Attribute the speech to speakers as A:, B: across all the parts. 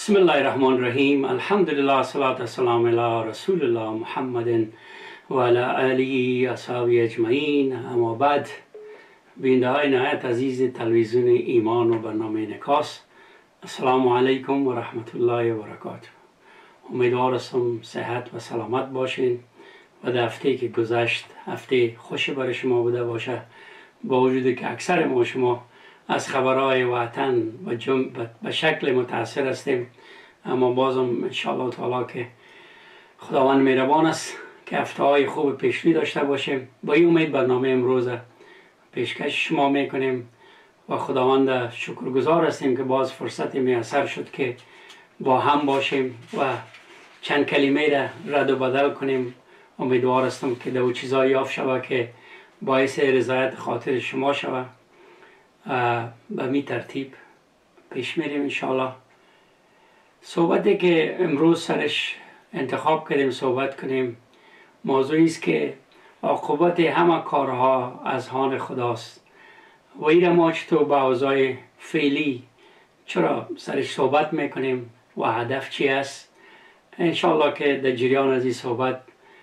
A: بسم الله الرحمن الرحیم. الحمدلله صلاة والسلام علی رسول الله محمد و علی آله و اصحابه اجمعین. اما بعد، بیننده های نهایت عزیز تلویزیون ایمان و برنامه انعکاس، السلام علیکم و رحمت الله و برکاته. امیدوار هستم صحت و سلامت باشین و در هفته که گذشت هفته خوشی برای شما بوده باشه، با وجودی که اکثر ما شما از خبرهای وطن به شکل متاثر هستیم، اما بازم انشاءالله تعالی که خداوند مهربان است که هفته های خوب پیشروی داشته باشیم. با این امید برنامه امروز پیشکش شما میکنیم و خداوند شکرگزار هستیم که باز فرصتی میسر شد که با هم باشیم و چند کلمه را رد و بدل کنیم. امیدوار هستم که دو چیزایی یافت شود که باعث رضایت خاطر شما شود. به می ترتیب پیش میریم انشاءالله. صحبتی که امروز سرش انتخاب کردیم صحبت کنیم موضوعی است که عاقبت همه کارها از آن خداست و این را ما چطور با اوضاع فعلی چرا سرش صحبت میکنیم و هدف چی است. انشاءالله که در جریان از این صحبت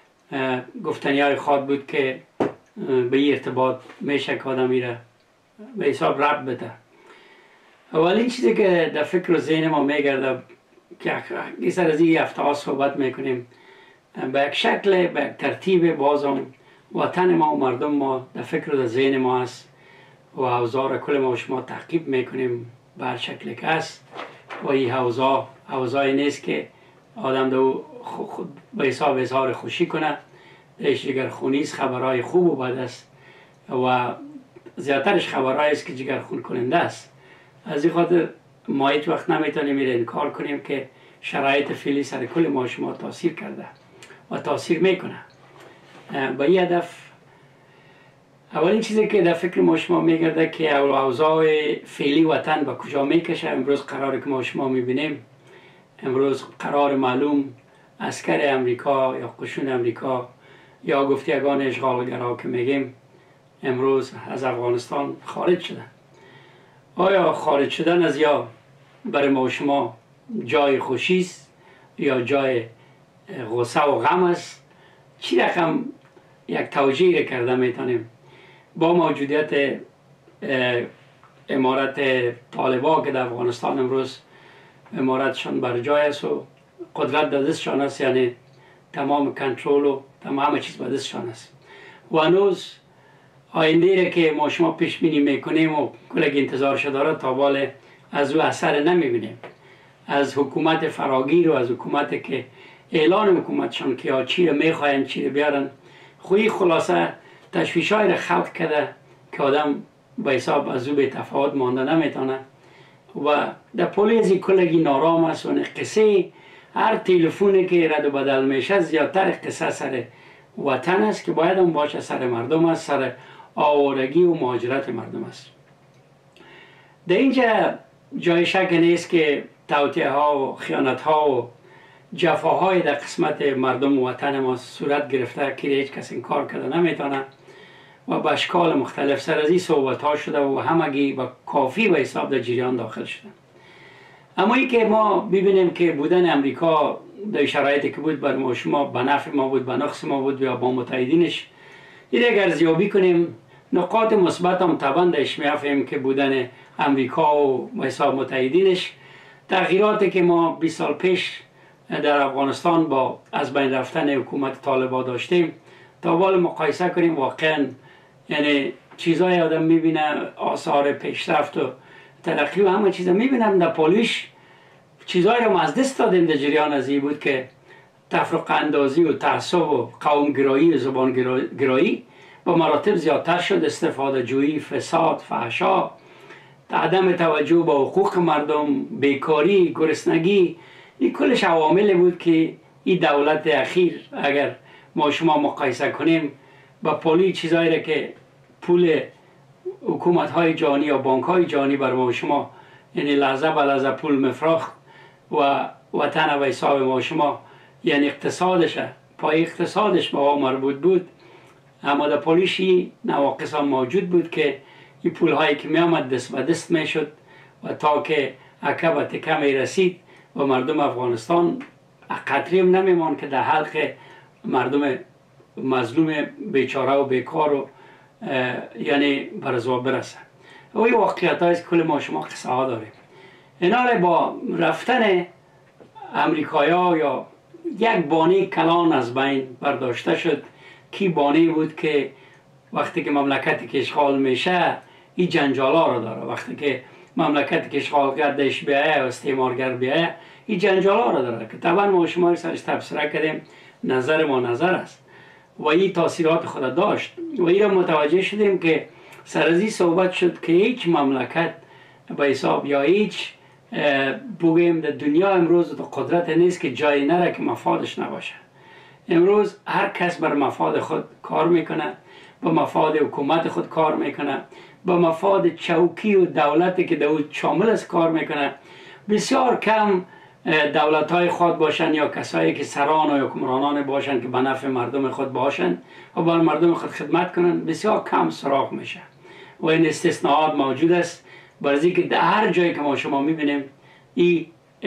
A: گفتنی های خواد بود که به این ارتباط میشه که آدمی را به حساب رب بده. اولین چیزی که در فکر و ذهن ما میگرده که این سر از این هفته ها صحبت میکنیم، به یک شکل به یک ترتیب بازم وطن ما و مردم ما در فکر و در ذهن ما است و اوضاع را کل ما و شما تعقیب میکنیم به هر شکل که است. و این اوضاعی نیست که آدم دو به حساب اظهار خوشی کنه، درش جگر خونیست، خبرهای خوب و بد است و زیادترش خبرهایی است که جگر خون کننده است. از این خاطر ما هیچ وقت نمیتونیم این انکار کنیم که شرایط فعلی سر کل ما شما تاثیر کرده و تاثیر میکنه. با این هدف اولین چیزی که در فکر ما شما میگرده که اوضاع فعلی وطن به کجا میکشه. امروز قراره که ما شما میبینیم، امروز قرار معلوم عسکر امریکا یا قشون امریکا یا گفتیگان اشغالگرا که میگیم امروز از افغانستان خارج شدن. آیا خارج شدن از یا برای ما و شما جای خوشی است یا جای غصه و غم است؟ چی رقم یک توجیه کرده میتونیم با موجودیت امارت طالبا که در افغانستان امروز امارتشان بر جای است و قدرت در دستشان است، یعنی تمام کنترل و تمام چیز به دستشان است و هنوز آینده را که ما شما پیش بینی میکنیم و کلک انتظارش داره تا بال از او اثر نمیبینیم. از حکومت فراگیر و از حکومت که اعلان حکومتشان که چی را میخواین چی را بیارن، خوی خلاصه تشویش های را خلق کرده که آدم به حساب از او به تفاوت مانده نمیتونه و در پولیزی کلگی نارام است و قصه هر تلفونی که رد و بدل میشه زیادتر قصه سر وطن است که باید هم باشه سر مردم است، سر آوارگی و مهاجرت مردم است. در اینجا جای شک نیست که توطئه ها و خیانت ها و جفاهای در قسمت مردم و وطن ما صورت گرفته که هیچ کس انکار کرده نمیتونه و به اشکال مختلف سر از این صحبت ها شده و همگی با کافی به حساب در جریان داخل شده. اما ای که ما ببینیم که بودن امریکا در شرایطی که بود بر ما شما به نفع ما بود، به نقص ما بود یا با متحدینش، این اگر ارزیابی کنیم نقاط مثبت هم طبعا درش میافیم که بودن امریکا و حساب متحدینش تغییراتی که ما 20 سال پیش در افغانستان با از بین رفتن حکومت طالبان داشتیم تا بال مقایسه کنیم، واقعا یعنی چیزای آدم میبینه آثار پیشرفت و ترقی و همه چیزا میبینم. در پولیش چیزایی رو ما از دست دادیم در جریان از این بود که تفرقه اندازی و تعصب و قوم گرایی و زبان گرایی با مراتب زیادتر شد، استفاده جویی، فساد، فحشا، عدم توجه به حقوق مردم، بیکاری، گرسنگی، این کلش عوامل بود که این دولت اخیر اگر ما شما مقایسه کنیم با پولی چیزایی را که پول حکومت های جهانی یا بانک های جهانی بر ما شما یعنی لحظه به لحظه پول مفراخ و وطن و حساب ما شما یعنی اقتصادش پای اقتصادش با مربوط بود، اما در پولیشی نواقص هم موجود بود که این پول هایی که می آمد دست به دست می شد و تا که عقب تکه می رسید و مردم افغانستان قطری هم نمیمان که در حلق مردم مظلوم بیچاره و بیکار و یعنی برزوا برسن. و این واقعیت هاییست که کل ما شما قصه ها داریم. اینا با رفتن امریکایا یا یک بانه کلان از بین برداشته شد. کی بانه بود که وقتی که مملکتی که اشغال میشه این جنجالا رو داره، وقتی که مملکتی که اشغالگردش بیایه و استعمارگر بیایه این جنجالا رو داره که طبعا ما شما سرش تبصره کردیم، نظر ما نظر است و این تاثیرات خود داشت و این را متوجه شدیم که سر از این صحبت شد که هیچ مملکت به حساب یا هیچ بگویم در دنیا امروز تو قدرت نیست که جایی نره که مفادش نباشه. امروز هر کس بر مفاد خود کار میکنه، با مفاد حکومت خود کار میکنه، با مفاد چوکی و دولتی که در شامل است کار میکنه. بسیار کم دولت های خود باشن یا کسایی که سران و حکمرانان باشن که به نفع مردم خود باشن و با مردم خود خدمت کنن، بسیار کم سراغ میشه و این استثناءات موجود است. برای که در هر جایی که ما شما میبینیم این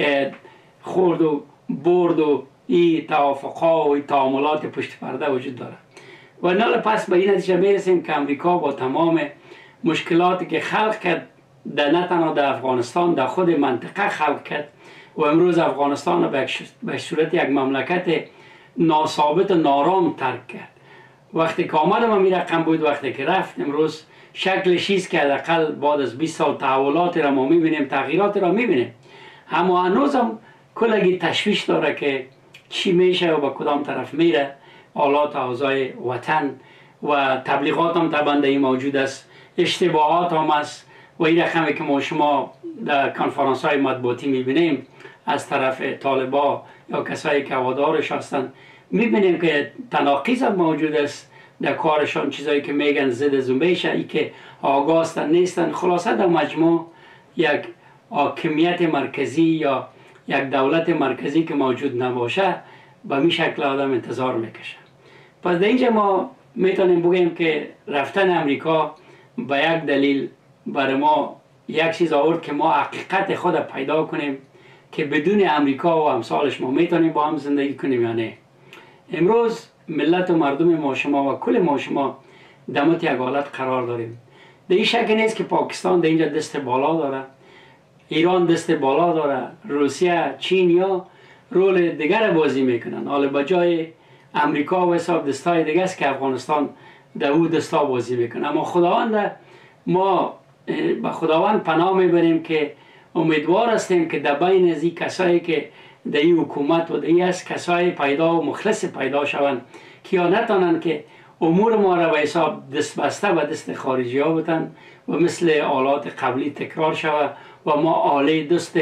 A: خورد و برد و این توافقها و این تعاملات پشت پرده وجود داره و نال پس به این نتیجه میرسیم که امریکا با تمام مشکلاتی که خلق کرد در نه تنها در افغانستان در خود منطقه خلق کرد و امروز افغانستان را به صورت یک مملکت ناثابت و نارام ترک کرد. وقتی که آمد ما می رقم بود، وقتی که رفت امروز شکلش ایست که حداقل بعد از 20 سال تحولاتی را ما میبینیم، تغییراتی را میبینیم، اما هنوز هم کلگی تشویش داره که چی میشه و به کدام طرف میره. حالات اوضاع وطن و تبلیغات هم طبعا در این موجود است، اشتباهات هم است و این رقمی که ما شما در کنفرانس های مطبوعاتی میبینیم از طرف طالبا یا کسایی که هوادارش هستند، میبینیم که تناقض هم موجود است در کارشان، چیزایی که میگن ضد زنبیشه، ای که آگاه هستن نیستن. خلاصه در مجموع یک حاکمیت مرکزی یا یک دولت مرکزی که موجود نباشه به می شکل آدم انتظار میکشه. پس در اینجا ما میتونیم بگیم که رفتن امریکا به یک دلیل برای ما یک چیز آورد که ما حقیقت خود پیدا کنیم که بدون امریکا و امثالش ما میتونیم با هم زندگی کنیم یا نه. امروز ملت و مردم ما شما و کل ما شما دمت یک حالت قرار داریم. در این شک نیست که پاکستان در اینجا دست بالا داره، ایران دست بالا داره، روسیه، چین یا رول دیگر بازی میکنن. حالا بجای امریکا و حساب دستای دیگه است که افغانستان در او دستا بازی میکنه. اما خداوند ما به خداوند پناه میبریم که امیدوار هستیم که در بین از این کسایی که در این حکومت و در این از کسای پیدا و مخلص پیدا شوند که یا نتانند که امور ما را به حساب دست بسته به دست خارجی ها بتن و مثل آلات قبلی تکرار شود و ما آله دست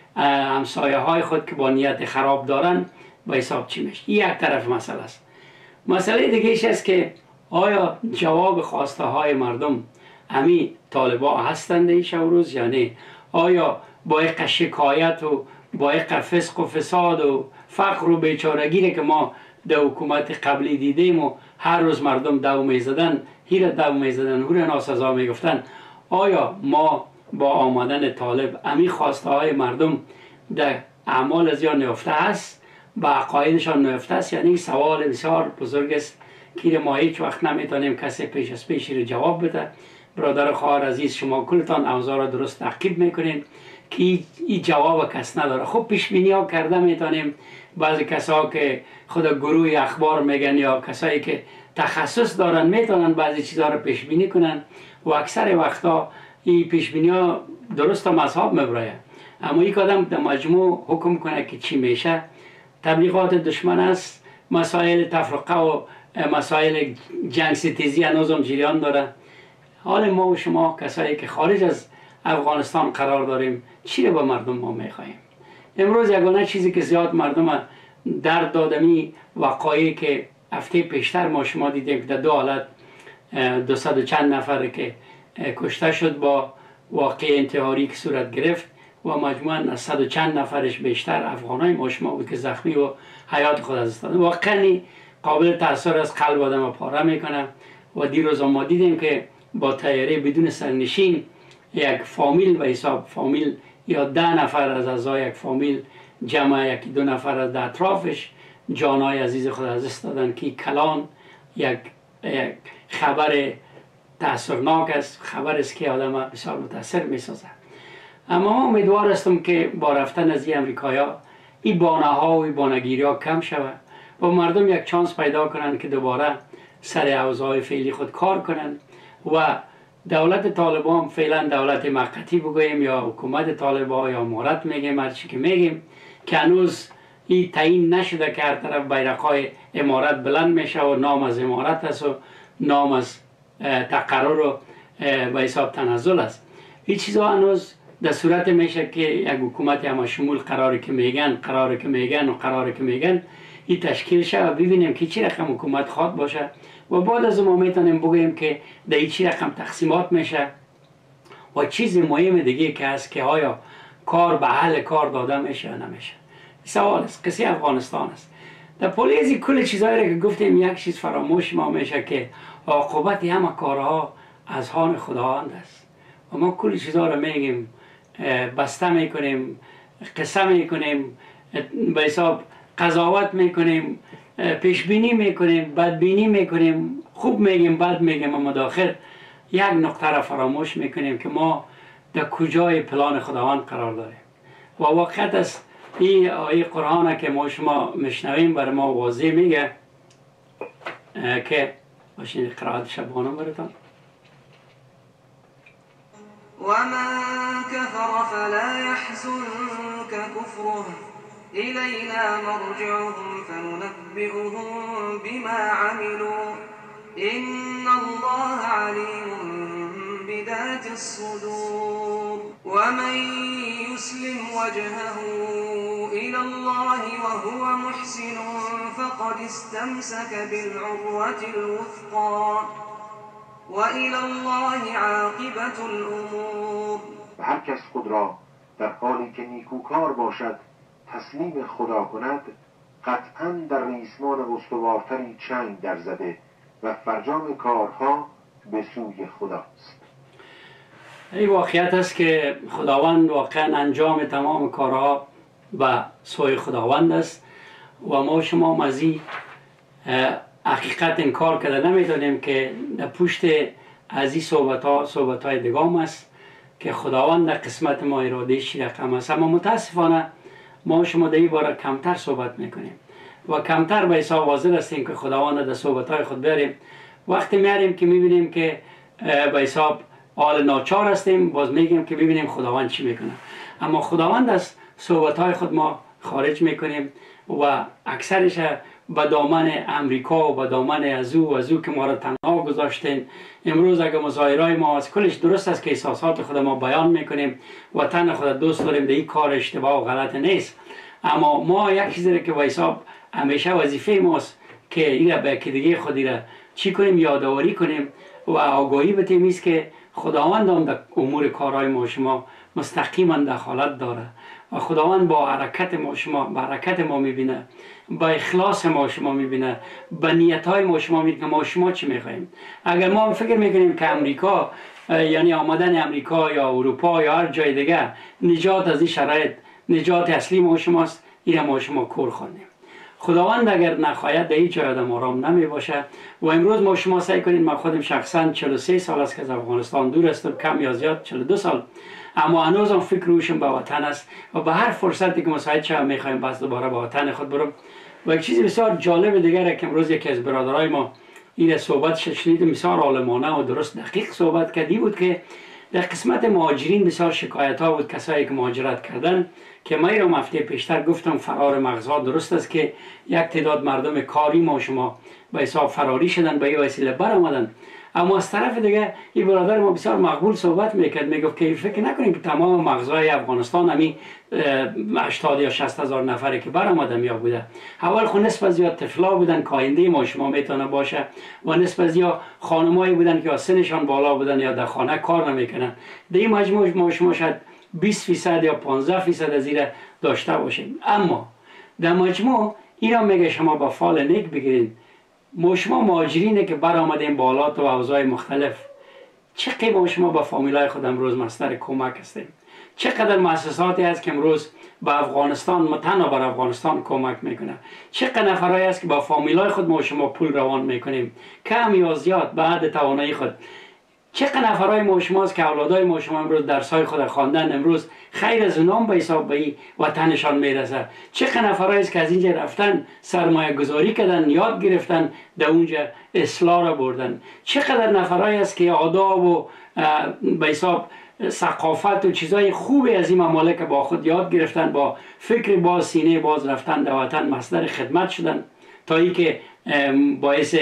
A: همسایه های خود که با نیت خراب دارن به حساب چی میشه. این یک طرف مسئله است. مسئله دیگه ایش است که آیا جواب خواسته های مردم همین طالبا هستند این روز یا نه؟ آیا با یک شکایت و با یک فسق و فساد و فقر و بیچارگی که ما در حکومت قبلی دیدیم و هر روز مردم دو میزدن، هیر دو میزدن، هور ناسزا میگفتن، آیا ما با آمدن طالب امی خواسته های مردم در اعمال از یا نیفته است، با عقایدشان نیفته است؟ یعنی سوال بسیار بزرگ است که ما هیچ وقت نمیتونیم کسی پیش از پیشی رو جواب بده. برادر خواهر عزیز، شما کلتان اوضاع را درست تعقیب میکنین که این جواب کس نداره. خب پیش بینی ها کرده میتونیم، بعضی کسا که خود گروه اخبار میگن یا کسایی که تخصص دارن میتونن بعضی چیزها رو پیش بینی کنن و اکثر وقتا این پیش بینی ها درست و مذهب میبره. اما یک آدم در مجموع حکم کنه که چی میشه، تبلیغات دشمن است، مسائل تفرقه و مسائل جنگ ستیزی هنوزم جریان داره. حال ما و شما کسایی که خارج از افغانستان قرار داریم چی رو به مردم ما میخواییم؟ امروز یگانه چیزی که زیاد مردم درد دادمی وقایعی که هفته پیشتر ما شما دیدیم که در دو حالت 200 و چند نفر که کشته شد با واقع انتحاری که صورت گرفت و مجموعاً از 100 و چند نفرش بیشتر افغانای ما شما بود که زخمی و حیات خود از دست دادن. واقعاً قابل تاثیر از قلب آدم پاره میکنه. و دیروز ما دیدیم که با طیاره بدون سرنشین یک فامیل به حساب فامیل یا 10 نفر از اعضای یک فامیل جمع یکی دو نفر از در اطرافش جانای عزیز خود از دست دادن که کلان یک خبر تأثیرناک است، خبر است که آدم بسیار متاثر میسازه. اما امیدوار هستم که با رفتن از این امریکایا این بانه ها و این بانگیری ها کم شود و مردم یک چانس پیدا کنند که دوباره سر اوضاع فعلی خود کار کنند و دولت طالبان فعلا دولت موقتی بگوییم یا حکومت طالبان یا امارت میگیم، هر چی که میگیم که هنوز این تعیین نشده که هر طرف بیرقای امارت بلند میشه و نام از امارت است و نام از تقرر و به حساب تنزل است. این چیزها هنوز در صورت میشه که یک حکومت همه شمول قراری که میگن این تشکیل شه و ببینیم که چی رقم حکومت خواد باشه و بعد از ما میتونیم بگوییم که در این چی رقم تقسیمات میشه و چیز مهم دیگه که هست که آیا کار به اهل کار داده میشه یا نمیشه. سوال است، قصه افغانستان است. در پولیزی کل چیزایی که گفتیم یک چیز فراموش ما میشه که عاقبت همه کارها از آن خداوند است و ما کل چیزها رو میگیم، بسته میکنیم، قصه میکنیم، به حساب قضاوت میکنیم، پیشبینی میکنیم، بدبینی میکنیم، خوب میگیم، بد میگیم، اما داخل یک نقطه را فراموش میکنیم که ما در کجای پلان خداوند قرار داریم. و واقعیت است این آیه قرآن که ما شما میشنویم بر ما واضح میگه که باشین قرائت شبانه براتون.
B: ومن كفر فلا يحزنك كفره إلينا مرجعهم فننبئهم بما عملوا إن الله عليم بذات الصدور ومن يسلم وجهه إلى الله وهو محسن فقد استمسك بالعروة الوثقى وإلى الله عاقبة الأمور.
C: و هر کس خود را در حالی که نیکوکار باشد تسلیم خدا کند قطعا در ریسمان استوارتری چنگ در زده و فرجام کارها به سوی خداست.
A: این واقعیت است که خداوند واقعا انجام تمام کارها به سوی خداوند است و ما شما مزی حقیقت انکار کرده نمیدانیم که در پشت از این صحبت های دگام است که خداوند در قسمت ما ارادهش رقم است. اما متاسفانه ما شما در این باره کمتر صحبت میکنیم و کمتر به حساب حاضر هستیم که خداوند در صحبت های خود بریم. وقتی میاریم که میبینیم که به حساب حال ناچار هستیم باز میگیم که ببینیم خداوند چی میکنه، اما خداوند از صحبت های خود ما خارج میکنیم و اکثرش به دامن امریکا و به دامن از او که ما را تنها گذاشتین. امروز اگر مظاهرهای ما از کلش درست است که احساسات خود ما بیان میکنیم و تن خود دوست داریم، در این کار اشتباه و غلط نیست، اما ما یک چیزی که به حساب همیشه وظیفه ماست که این به دیگه خودی را چی کنیم، یادآوری کنیم و آگاهی بتیم است که خداوند هم در امور کارهای ما شما مستقیما دخالت داره و خداوند با حرکت ما شما با حرکت ما میبینه، با اخلاص ما شما میبینه، با نیت های ما شما میبینه که ما شما چی میخوایم. اگر ما فکر میکنیم که امریکا یعنی آمدن امریکا یا اروپا یا هر جای دیگه نجات از این شرایط نجات اصلی ما شماست، این ما شما کور خواندیم. خداوند اگر نخواهد در هیچ جای آدم آرام نمی باشه و امروز ما شما سعی کنید. من خودم شخصا 43 سال است که از افغانستان دور هستم، کم یا زیاد 42 سال، اما هنوزم فکر روشم به وطن است و به هر فرصتی که مساعد شوم میخوایم بس دوباره به وطن خود برم. و یک چیز بسیار جالب دیگر که امروز یکی از برادرای ما این صحبت شنیدم بسیار عالمانه و درست دقیق صحبت کردی بود که در قسمت مهاجرین بسیار شکایت ها بود، کسایی که مهاجرت کردن که ما رو هفته پیشتر گفتم فرار مغزها درست است که یک تعداد مردم کاری ما شما به حساب فراری شدن، به این وسیله برآمدن. اما از طرف دیگه این برادر ما بسیار مقبول صحبت میکرد، میگفت که فکر نکنیم که تمام مغزهای افغانستان همین 80 یا 60 هزار نفری که برآمدن یا بوده. اول خود نسبت زیاد طفلا بودن که آینده ما شما میتونه باشه و نسبت زیاد خانمایی بودن که سنشان بالا بودن یا در خانه کار نمیکنن. در این مجموع ما شما شاید 20% یا 15% از این داشته باشیم. اما در مجموع اینا میگه شما با فال نیک بگیرید. ما شما مهاجرینه که برآمدیم بالات و اوضاع مختلف چقدر ما شما با فامیلای خود امروز مصدر کمک هستیم. چقدر مؤسساتی است که امروز به افغانستان، تنها بر افغانستان کمک میکنه. چقدر نفرایی است که با فامیلای خود ما شما پول روان میکنیم، کم یا زیاد بعد توانایی خود. چقدر نفرای ما شماست که اولادای ما شما امروز درسای خود خواندن، امروز خیر از اونام به حساب به وطنشان میرسه. چقدر نفرایی است که از اینجا رفتن سرمایه گذاری کردن، یاد گرفتن، در اونجا اصلاح را بردن. چقدر نفرایی است که آداب و به حساب ثقافت و چیزای خوبی از این ممالک با خود یاد گرفتن، با فکر باز، سینه باز رفتن در وطن مصدر خدمت شدن، تا ای که باعث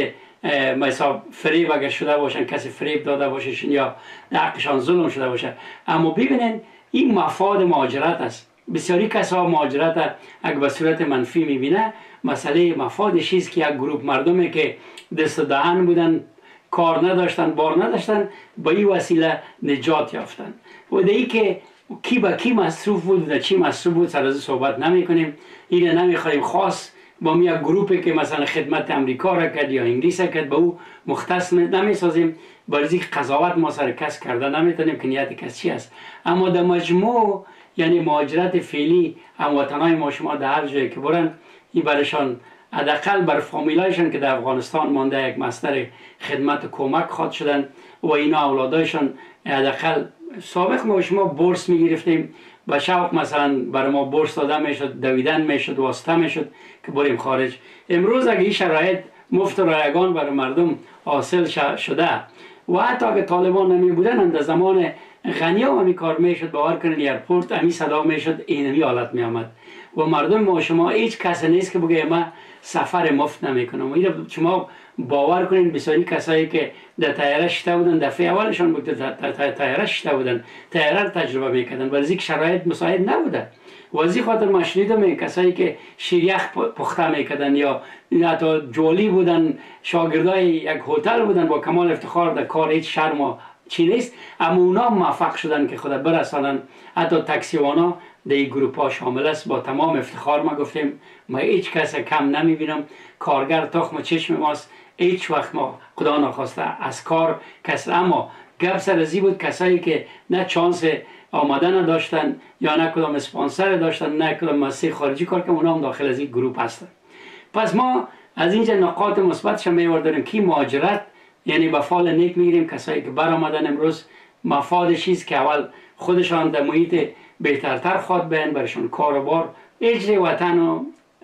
A: مثلا فریب اگر شده باشن، کسی فریب داده باششون یا حقشان ظلم شده باشه. اما ببینید این مفاد مهاجرت است. بسیاری کسا مهاجرت اگر به صورت منفی میبینه، مسئله مفادش است که یک گروه مردمی که دست دهن بودن، کار نداشتن، بار نداشتن، با این وسیله نجات یافتن. و دیگه که کی با کی مصروف بود و چی مصروف بود سر از صحبت نمی کنیم. اینه نمیخوایم خاص با یک گروپی که مثلا خدمت امریکا را کرد یا انگلیس را کرد به او مختص نمیسازیم، برای قضاوت ما سر کس کرده نمیتونیم که نیت کس چی است. اما در مجموع یعنی مهاجرت فعلی هموطنای ما شما در هر جایی که برن، این برشان حداقل بر فامیلایشان که در افغانستان مانده یک مصدر خدمت و کمک خواد شدن و اینا اولادایشان. حداقل سابق ما شما بورس میگرفتیم، با شوق مثلا برای ما بورس داده میشد، دویدن میشد، واسطه میشد که بریم خارج. امروز اگه این شرایط مفت رایگان برای مردم حاصل شده و حتی اگه طالبان نمی بودن در زمان غنی هم همی کار میشد، باور کنید ایرپورت همی صدا میشد، اینمی حالت می آمد و مردم ما شما هیچ کس نیست که بگه ما سفر مفت نمیکنم. و اینو شما باور کنید بسیاری کسایی که در طیاره شده بودن، دفعه اولشان بود در طیاره شده بودن، طیاره تجربه میکردن، ولی اینکه شرایط مساعد نبوده. و از این خاطر ما شنیدم کسایی که شیریخ پخته میکردن یا حتی جولی بودن، شاگردای یک هتل بودن، با کمال افتخار در کار هیچ شرم و چی نیست، اما اونا موفق شدن که خدا برسانن. حتی تاکسیوانا در این گروپ ها شامل است. با تمام افتخار ما گفتیم ما هیچ کس کم نمیبینم، کارگر تخم چشم ماست، هیچ وقت ما خدا نخواسته از کار کس. اما گپ سر ازی بود کسایی که نه چانس آمدن داشتن یا نه کدام اسپانسر داشتن، نه کدام مؤسسه خارجی کار که اونا هم داخل از این گروپ هستن. پس ما از اینجا نقاط مثبتش میوردیم که مهاجرت یعنی به فال نیک میگیریم. کسایی که برآمدن امروز مفادش است که اول خودشان در محیط بهترتر خواد بین، برشون کار و بار، اجر وطن و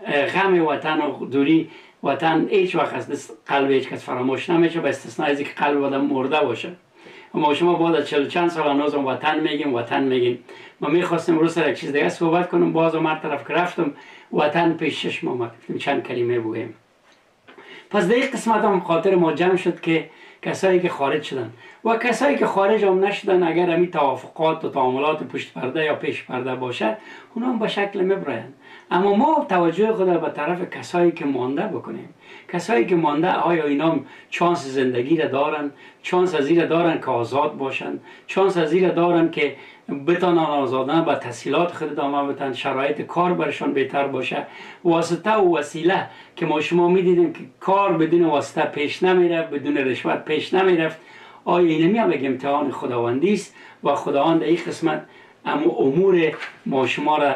A: غم وطن و دوری وطن هیچ وقت از قلب هیچ کس فراموش نمیشه، به استثنای از اینکه قلب آدم مرده باشه. ما شما بعد از 40 چند سال هنوز وطن میگیم. ما میخواستم امروز سر یک چیز دیگه صحبت کنم، باز هر طرف که رفتم وطن پیش چشم اومد، چند کلمه بگویم. پس در این قسمت هم خاطر ما جمع شد که کسایی که خارج شدن و کسایی که خارج هم نشدن، اگر همین توافقات و تعاملات پشت پرده یا پیش پرده باشه، اونا هم به شکل میبرند. اما ما توجه خود به طرف کسایی که مانده بکنیم. کسایی که مانده، آیا اینا چانس زندگی را دارن؟ چانس از این دارن که آزاد باشن؟ چانس از این دارن که بتانن آزادانه با تحصیلات خود ادامه بدن، شرایط کار برشان بهتر باشه؟ واسطه و وسیله که ما شما میدیدیم که کار بدون واسطه پیش نمیرفت، بدون رشوت پیش نمیرفت. آیا اینمی هم یک امتحان خداوندی است و خداوند این قسمت امور ما شما را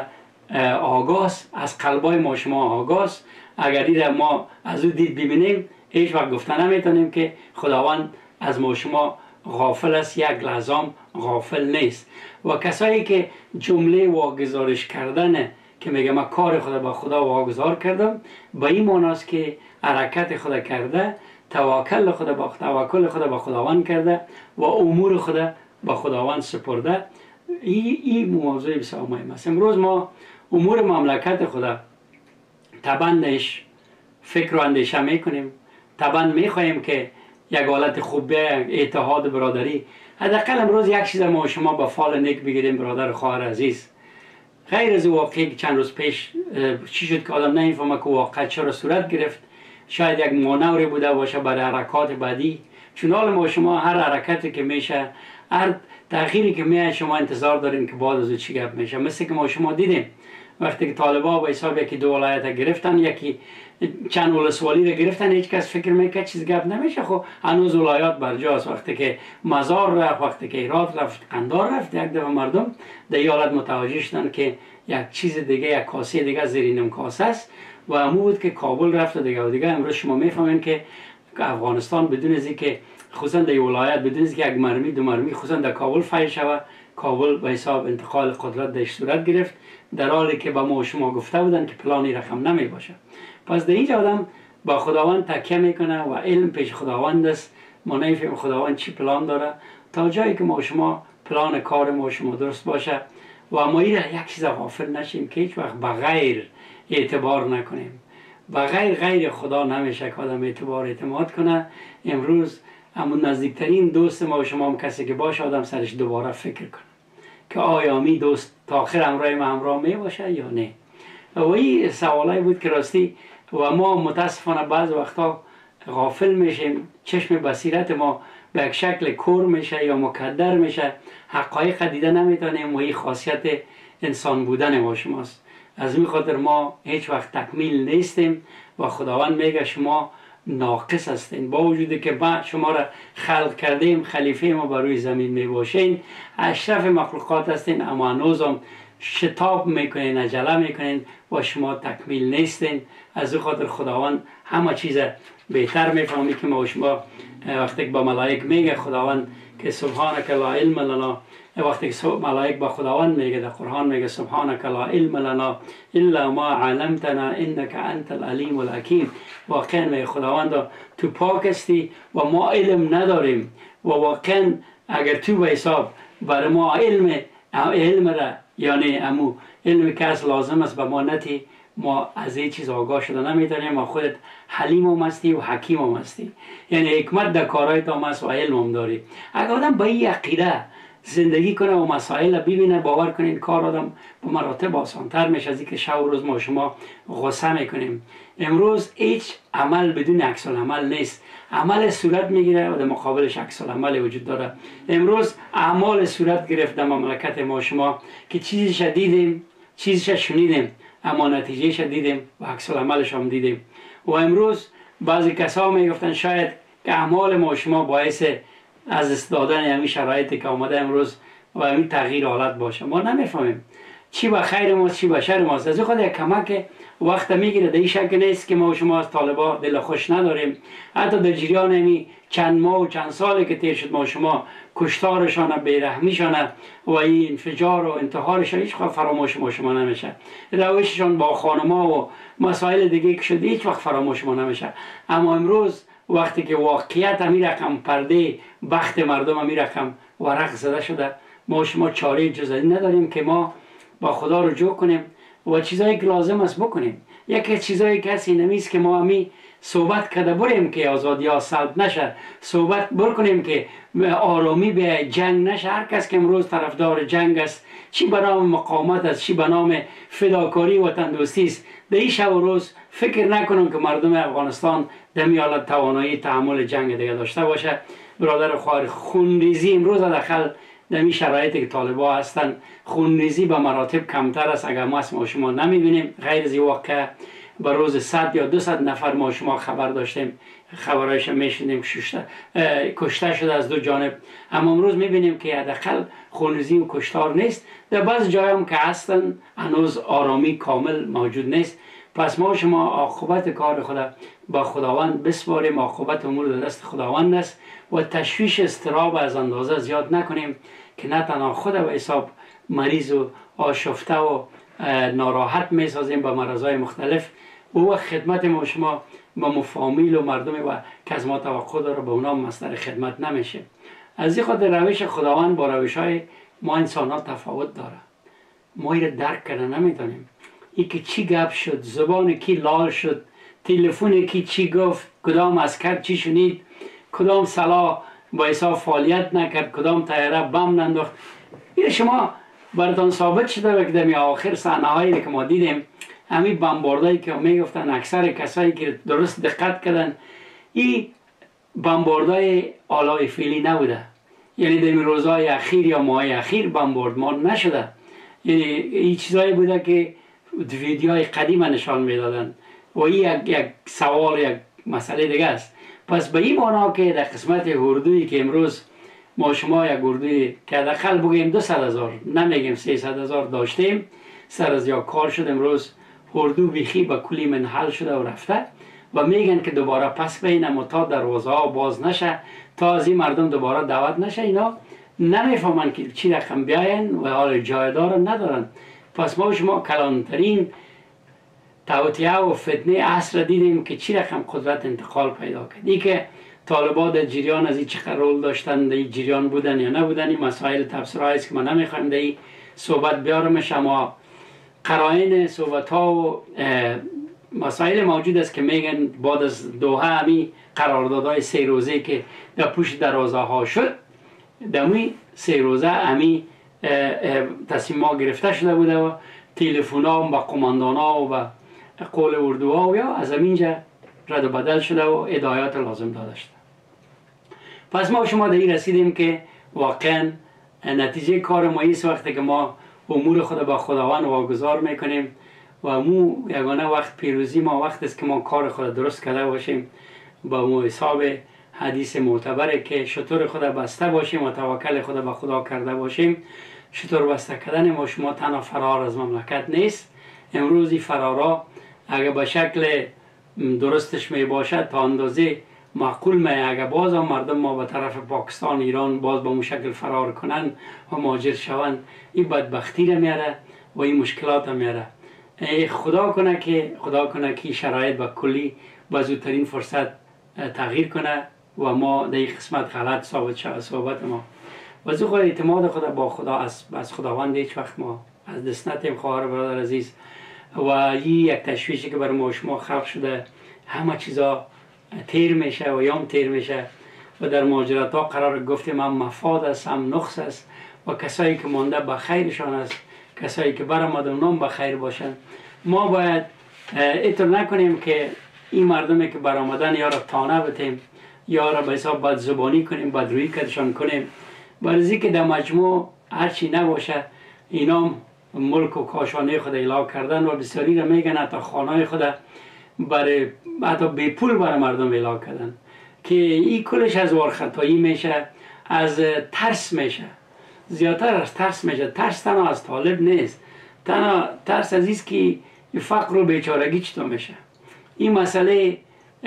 A: آگاست، از قلبای ما شما آگاست. اگر این ما از او دید ببینیم، هیچ وقت گفته نمیتونیم که خداوند از ما شما غافل است، یک لحظه غافل نیست. و کسایی که جمله واگذارش کردن که میگه من کار خدا با خدا واگذار کردم، به این معناست که حرکت خدا کرده، توکل خدا با خداوند کرده و امور خدا با خداوند سپرده. این موضوع بسیار مهم است. امروز ما امور مملکت خدا طبعاش فکر و اندیشه میکنیم، طبعا میخواهیم که یک حالت خوب بیاید، اتحاد برادری. حداقل امروز یک چیز ما شما با فال نیک بگیریم برادر خواهر عزیز. غیر از واقعی که چند روز پیش چی شد که آدم نمیفهمه که واقعا چرا صورت گرفت، شاید یک مانوری بوده باشه برای حرکات بعدی. چون حال ما شما هر حرکتی که میشه، هر تغییری که میاد، شما انتظار دارین که بعد از چی گپ میشه. مثل که ما شما دیدیم وقتی که طالبا به حساب یکی دو ولایت گرفتن، یکی چند ولسوالی رو گرفتن، هیچ کس فکر میکنه چیز گپ نمیشه. خب هنوز ولایات برجاست. وقتی که مزار رفت، وقتی که هرات رفت، قندار رفت، یک دفعه مردم در این حالت متوجه شدن که یک چیز دیگه، یک کاسه دیگه زیر نیم کاسه است. و همون بود که کابل رفت و دیگه امروز شما میفهمین که افغانستان بدون از اینکه خصوصا در ولایت بدون از که یک مرمی دو مرمی خصوصا در کابل فایل شود، کابل به حساب انتقال قدرت در صورت گرفت، در حالی که با ما شما گفته بودن که پلانی رقم نمی باشه. پس در اینجا آدم با خداوند تکیه میکنه و علم پیش خداوند است. ما نمیفهمیم خداوند چی پلان داره تا جایی که ما شما پلان کار ما شما درست باشه و ما یک چیز غافل نشیم که هیچ وقت بغیر اعتبار نکنیم. غیر خدا نمیشه که آدم اعتماد کنه. امروز همون نزدیکترین دوست ما و شما هم کسی که باشه، آدم سرش دوباره فکر کنه که آیا می دوست تا آخر همراه می باشه یا نه. و این سوالایی بود که راستی و ما متاسفانه بعض وقتا غافل میشیم، چشم بصیرت ما به یک شکل کور میشه یا مکدر میشه، حقایق دیده نمیتونیم و این خاصیت انسان بودن ما شماست. از این خاطر ما هیچ وقت تکمیل نیستیم و خداوند میگه شما ناقص هستین، با وجودی که ما شما را خلق کردیم، خلیفه ما بر روی زمین می باشین، اشرف مخلوقات هستین، اما هنوزم شتاب میکنین، عجله میکنین و شما تکمیل نیستین. از این خاطر خداوند همه چیز بهتر میفهمی که ما شما وقتی که با ملائک میگه خداوند که سبحانك لا علم لنا، وقتی که ملائک با خداوند میگه در قرآن میگه سبحانك لا علم لنا الا ما علمتنا انك انت العلیم الحکیم. واقعا میگه خداوند تو پاک هستی و ما علم نداریم و واقعا اگر تو به حساب بر ما علم را یعنی امو علمی که از لازم است به ما نتی، ما از این چیز آگاه شده نمیتونیم. ما خودت حلیم هم هستی و حکیم هم هستی، یعنی حکمت در کارهایت هم هست و علم هم داری. اگر آدم به این عقیده زندگی کنه و مسائل ببینه، باور کنین کار آدم به مراتب آسانتر میشه از اینکه شب و روز ما شما غصه میکنیم. امروز هیچ عمل بدون عکس العمل نیست. عمل صورت میگیره و در مقابلش عکس العمل وجود داره. امروز اعمال صورت گرفت در مملکت ما شما که چیزیش دیدیم، چیزیش شنیدیم، اما نتیجهش دیدیم و عکس العملش هم دیدیم. و امروز بعضی کسا میگفتن شاید که اعمال ما شما باعث از دست دادن همین شرایطی که آمده امروز و همین تغییر حالت باشه. ما نمیفهمیم چی به خیر ماست چی به شر ماست. از خود یک کمک وقت میگیره. در این شک نیست که ما شما از طالبا دل خوش نداریم. حتی در جریان همین چند ماه و چند سالی که تیر شد ما شما کشتارشان، بیرحمیشان و این انفجار و انتحارشان هیچ وقت فراموش ما شما نمیشه. روششان با خانما و مسائل دیگه که شد هیچ وقت فراموش ما نمیشه. اما امروز وقتی که واقعیت همین رقم پرده بخت مردم همین رقم ورق زده شده، ما شما چاره جز نداریم که ما با خدا رجوع کنیم و چیزایی که لازم است بکنیم. یکی چیزایی که هست اینمیست که ما همی صحبت کرده بریم که آزادی ها سلب نشه، صحبت برکنیم که آرامی به جنگ نشه. هر کس که امروز طرفدار جنگ است، چی به نام مقاومت است، چی به نام فداکاری وطن دوستی است، در این شب و روز فکر نکنم که مردم افغانستان دمی حالت توانایی تحمل جنگ دیگه داشته باشه. برادر خواهر، خونریزی امروز داخل دمی شرایطی که طالبا هستن، خونریزی به مراتب کمتر است. اگر ما شما نمیبینیم، غیر از این واقع به روز 100 یا 200 نفر ما شما خبر داشتیم، خبرایش میشنیدیم کشته شده از دو جانب. اما امروز میبینیم که حداقل خونریزی و کشتار نیست. در بعض جای هم که هستن هنوز آرامی کامل موجود نیست. پس ما شما عاقبت کار خدا با خداوند بسپاریم. عاقبت امور در دست خداوند است و تشویش استراب از اندازه زیاد نکنیم که نه تنها خود و حساب مریض و آشفته و ناراحت میسازیم با مرضای مختلف و خدمت ما شما با مفامیل و مردمی و که از ما توقع داره به اونا مصدر خدمت نمیشه. از این خاطر روش خداوند با روش های ما انسان ها تفاوت داره. ما این درک کنه نمیتونیم. این که چی گپ شد، زبان کی لال شد، تلفن کی چی گفت، کدام عسکر چی شنید، کدام سلاح با حساب فعالیت نکرد، کدام طیاره بم ننداخت. این شما براتون ثابت شده که در آخر صحنه هایی که ما دیدیم، همین بمباردایی که میگفتن اکثر کسایی که درست دقت کردن، این بمباردای آلای فعلی نبوده. یعنی در این روزهای اخیر یا ماه اخیر بمباردمان نشده. یعنی این چیزایی بوده که ویدیوهای قدیم نشان میدادن و این یک سوال، یک مسئله دیگه است. پس به این معنا که در قسمت اردویی که امروز ما شما یک اردوی که حداقل بگیم 200,000 نمیگیم 300,000 داشتیم، سر از یا کار شد، امروز اردو بیخی به کلی منحل شده و رفته و میگن که دوباره پس بینم تا دروازه ها باز نشه، تا از این مردم دوباره دعوت نشه. اینا نمیفهمن که چی رقم بیاین و حال جایدار ندارن. پس ما شما کلانترین توطئه و فتنه عصر دیدیم که چی رقم قدرت انتقال پیدا کرد. این که طالبان در جریان از این چقدر رول داشتن، در این جریان بودن یا نبودن، این مسائل تفسیرهایی است که ما نمیخوایم در این صحبت بیارمش، اما قرائن صحبت ها و مسائل موجود است که میگن بعد از دوحه همی قراردادهای 3 روزه که در پشت دروازه ها شد، دمی 3 روزه همی تصمیم ها گرفته شده بوده و تلفن ها با قماندان ها و با قول اردوها و یا از همینجا رد و بدل شده و هدایات لازم داده شده. پس ما شما در این رسیدیم که واقعا نتیجه کار ما ایست وقتی که ما امور خود با خداوند واگذار میکنیم و مو یگانه وقت پیروزی ما وقت است که ما کار خود درست کرده باشیم با مو حساب حدیث معتبره که شطور خود بسته باشیم و توکل خود به خدا کرده باشیم. شطور بسته کردن ما شما تنها فرار از مملکت نیست. امروزی فرارا اگر به شکل درستش می باشد تا اندازه معقول می، اگر باز هم مردم ما به طرف پاکستان ایران باز به اون شکل فرار کنن و مهاجر شوند، این بدبختی را میاره و این مشکلات را میاره. خدا کنه که شرایط به کلی به زودترین فرصت تغییر کنه و ما در این قسمت غلط ثابت شود صحبت ما و زو اعتماد خود با خدا از خداوند هیچ وقت ما از دست ندیم. خواهر برادر عزیز، و این یک تشویشی که برای ما شما خلق شده، همه چیزا تیر میشه و یام تیر میشه و در مهاجرت ها قرار گفتیم هم مفاد است هم نقص است و کسایی که مانده به خیرشان است، کسایی که برآمده اونام به خیر باشن. ما باید اینطور نکنیم که این مردمی که برآمدن یا را تانه بتیم یا را به حساب بدزبانی کنیم، بدرویی کردشان کنیم، برای که در مجموع هرچی نباشه اینام ملک و کاشانه خود اعلام کردن و بسیاری را میگن حتی خانه خود برای حتی بی پول برای مردم اعلام کردن که این کلش از وارخطایی میشه، از ترس میشه، زیادتر از ترس میشه. ترس تنها از طالب نیست، تنها ترس از ایست که فقر و بیچارگی چطور میشه. این مسئله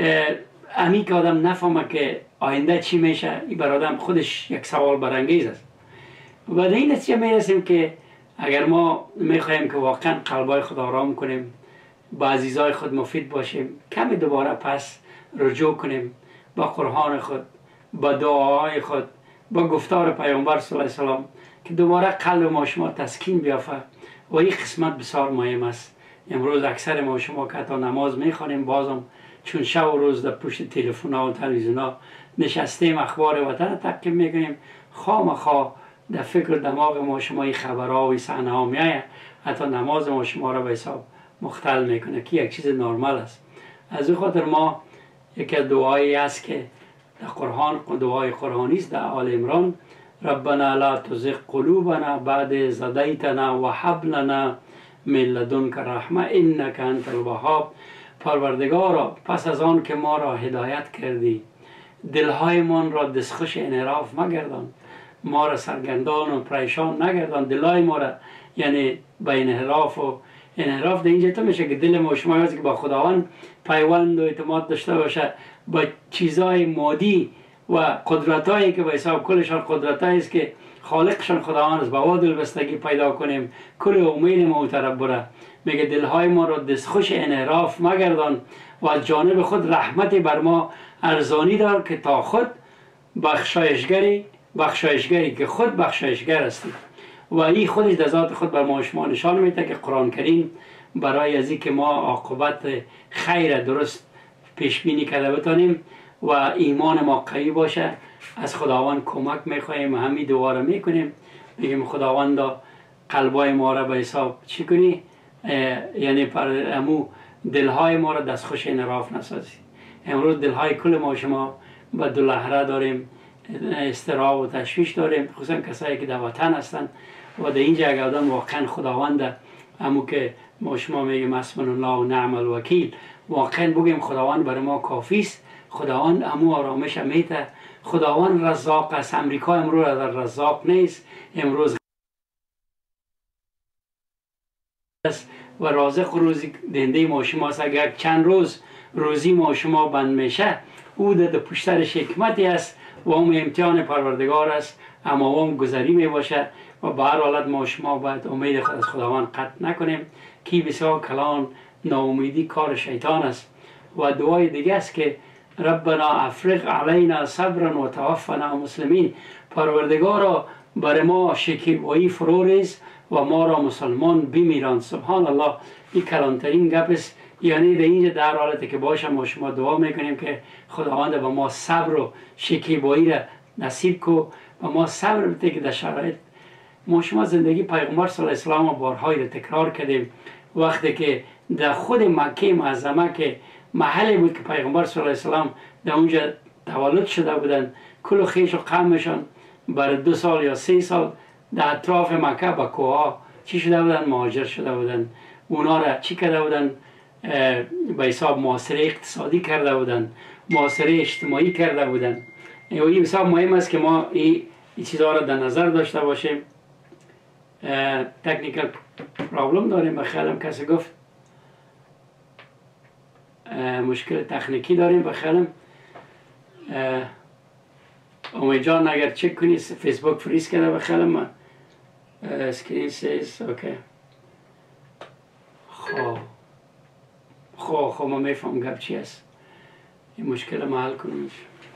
A: امی که آدم نفهمه که آینده چی میشه، این بر آدم خودش یک سوال برانگیز است. و در این نتیجه میرسیم که اگر ما میخواهیم که واقعا قلبای خود آرام کنیم، با عزیزای خود مفید باشیم، کمی دوباره پس رجوع کنیم با قرآن خود، با دعاهای خود، با گفتار پیامبر صلی الله علیه و سلم که دوباره قلب ما شما تسکین بیافته و این قسمت بسیار مهم است. امروز اکثر ما شما که تا نماز میخوانیم بازم چون شب و روز در پشت تلفن ها و تلویزیون ها نشستیم اخبار وطن تعقیب میکنیم، خواهمخواه در فکر دماغ ما شما این خبرها و این صحنه ها میایه، حتی نماز ما شما را به حساب مختل میکنه که یک چیز نرمال است. از این خاطر ما یکی از دعایی است که در قرآن، دعای قرآنی است در آل عمران: ربنا لا تزغ قلوبنا بعد اذ هدیتنا و هب لنا من لدنک رحمه انک انت الوهاب. پروردگارا پس از آن که ما را هدایت کردی، دلهایمان را دستخوش انحراف مگردان، ما را سرگردان و پریشان نگردان. دلهای ما را یعنی به انحراف و انحراف در اینجا تو میشه که دل ما شما که با خداوند پیوند و اعتماد داشته باشه، با چیزهای مادی و قدرتایی که به حساب کلشان قدرتایی است که خالقشان خداوند است، با دل بستگی پیدا کنیم، کل امید ما طرف بره. میگه دلهای ما را دستخوش انحراف مگردان و از جانب خود رحمتی بر ما ارزانی دار که تا خود بخشایشگری که خود بخشایشگر هستی. و این خودش در ذات خود بر ما شما نشان میده که قرآن کریم برای از این که ما عاقبت خیر درست پیش بینی کرده بتانیم و ایمان ما قوی باشه، از خداوند کمک میخواهیم و همین دعا را میکنیم. میگیم خداوند قلبای ما را به حساب چی کنی، یعنی پر امو دلهای ما را دستخوش انحراف نسازی. امروز دلهای کل ما شما به دو لهره داریم، استراب و تشویش داریم، خصوصا کسایی که در وطن هستند و در اینجا اگر آدم واقعا خداوند همون که ما شما میگیم حسبنا الله و نعم الوکیل، واقعا بگیم خداوند برای ما کافی است، خداوند همون آرامش میته، خداوند رزاق است. امریکا امروز در رزاق نیست، امروز و رازق روزی دنده ما شما است. اگر چند روز روزی ما شما بند میشه، او در پشترش حکمتی است و اون امتحان پروردگار است، اما اون گذری می باشه و به هر حالت ما شما باید امید خود از خداوند قطع نکنیم که بسیار کلان ناامیدی کار شیطان است. و دعای دیگه است که ربنا افرغ علینا صبرا و توفنا مسلمین، پروردگارا بر ما شکیبایی فرو ریز و ما را مسلمان بمیران. سبحان الله، این کلانترین گپ است. یعنی در اینجا در حالتی که باشه ما شما دعا میکنیم که خداوند به ما صبر و شکیبایی را نصیب کو و ما صبر بده که در شرایط ما شما زندگی پیغمبر صلی الله علیه و آله بارهای را تکرار کردیم. وقتی که در خود مکه معظمه که محلی بود که پیغمبر صلی الله علیه و آله در اونجا تولد شده بودن، کل و خیش و قومشان برای 2 سال یا 3 سال در اطراف مکه با کوها چی شده بودن؟ مهاجر شده بودن. اونا را چی کرده بودن؟ به حساب معاصره اقتصادی کرده بودن، معاصره اجتماعی کرده بودن. این حساب مهم است که ما این چیزها را در نظر داشته باشیم. تکنیکل پرابلم داریم، بخیالم کسی گفت مشکل تکنیکی داریم بخیالم. امید جان اگر چک کنی فیسبوک فریز کرده بخیالم. اسکرین سیز اوکی. خب ما میفهم گپ چی است. این مشکل ما حل کنیم.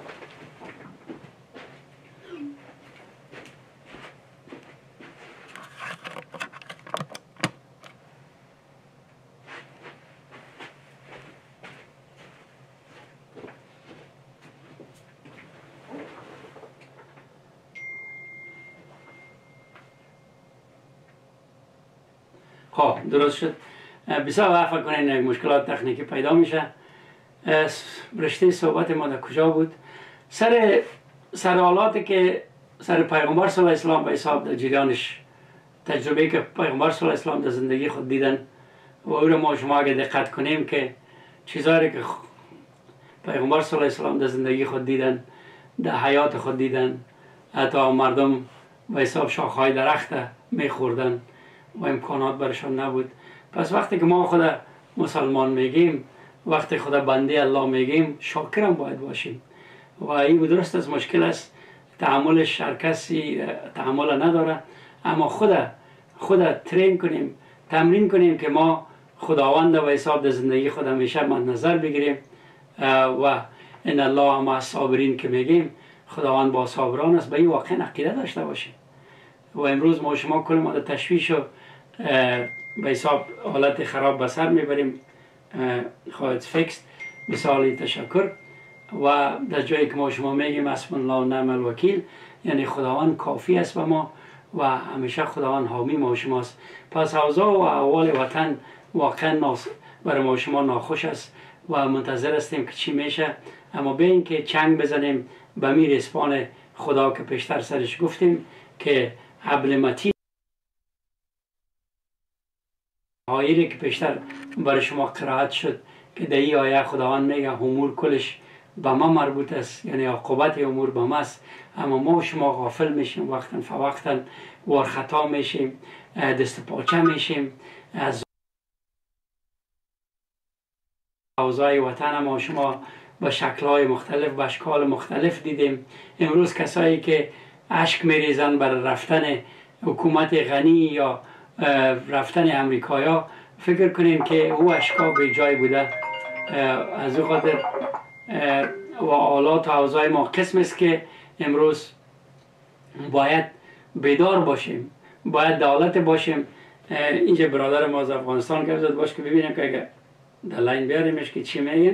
A: خب درست شد. بسیار عفو کنین، مشکلات تکنیکی پیدا میشه. رشته صحبت ما در کجا بود؟ سر حالاتی که سر پیغمبر صلی الله علیه و آله به حساب در جریانش تجربه که پیغمبر صلی الله علیه و آله در زندگی خود دیدن و او را ما شما اگه دقت کنیم که چیزایی که پیغمبر صلی الله علیه و آله در زندگی خود دیدن، در حیات خود دیدن، حتی مردم به حساب شاخهای درخت میخوردن و امکانات برشان نبود. پس وقتی که ما خدا مسلمان میگیم، وقتی خدا بنده الله میگیم، شاکرم باید باشیم. و این درست از مشکل است، تحملش هر کسی تحمل نداره، اما خدا ترین کنیم، تمرین کنیم که ما خداوند و حساب در زندگی خود همیشه مد نظر بگیریم و ان الله مع الصابرین که میگیم خداوند با صابران است، به این واقعا عقیده داشته باشیم. و امروز ما شما کل ما در تشویش و به حساب حالت خراب بسر میبریم. خواهد فکس. مثالی تشکر. و در جایی که ما شما میگیم حسبنا الله و نعم الوکیل، یعنی خداوند کافی است به ما و همیشه خداوند حامی ما شماست. پس اوضاع و احوال وطن واقعا برای ما شما ناخوش است و منتظر هستیم که چی میشه. اما به این که چنگ بزنیم به میر اسپان خدا که پیشتر سرش گفتیم که حبل متین آیه که پیشتر برای شما قرائت شد که در این آیه خداوند میگه امور کلش به ما مربوط است، یعنی عاقبت امور به ما است، اما ما و شما غافل میشیم، وقتا فوقتا وار خطا میشیم، دست پاچه میشیم. از اوضاع وطن ما شما به شکل‌های مختلف، به اشکال مختلف دیدیم. امروز کسایی که اشک میریزن برای رفتن حکومت غنی یا رفتن امریکایا، فکر کنین که او اشکا به جای بوده. از او خاطر و حالات و اوضاع ما قسم است که امروز باید بیدار باشیم، باید دولت باشیم. اینجا برادر ما از افغانستان که بزد باش که ببینیم که اگر در لاین بیاریمش که چی میگن.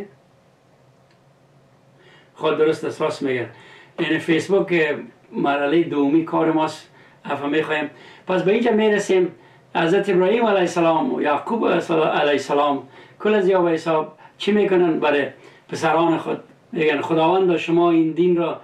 A: خود درست است راست میگن. این فیسبوک مرحله دومی کار ماست، افهم میخوایم. پس به اینجا میرسیم. حضرت ابراهیم علیه السلام و یعقوب علیه السلام کل از یا به حساب چی میکنن برای پسران خود؟ میگن خداوند شما این دین را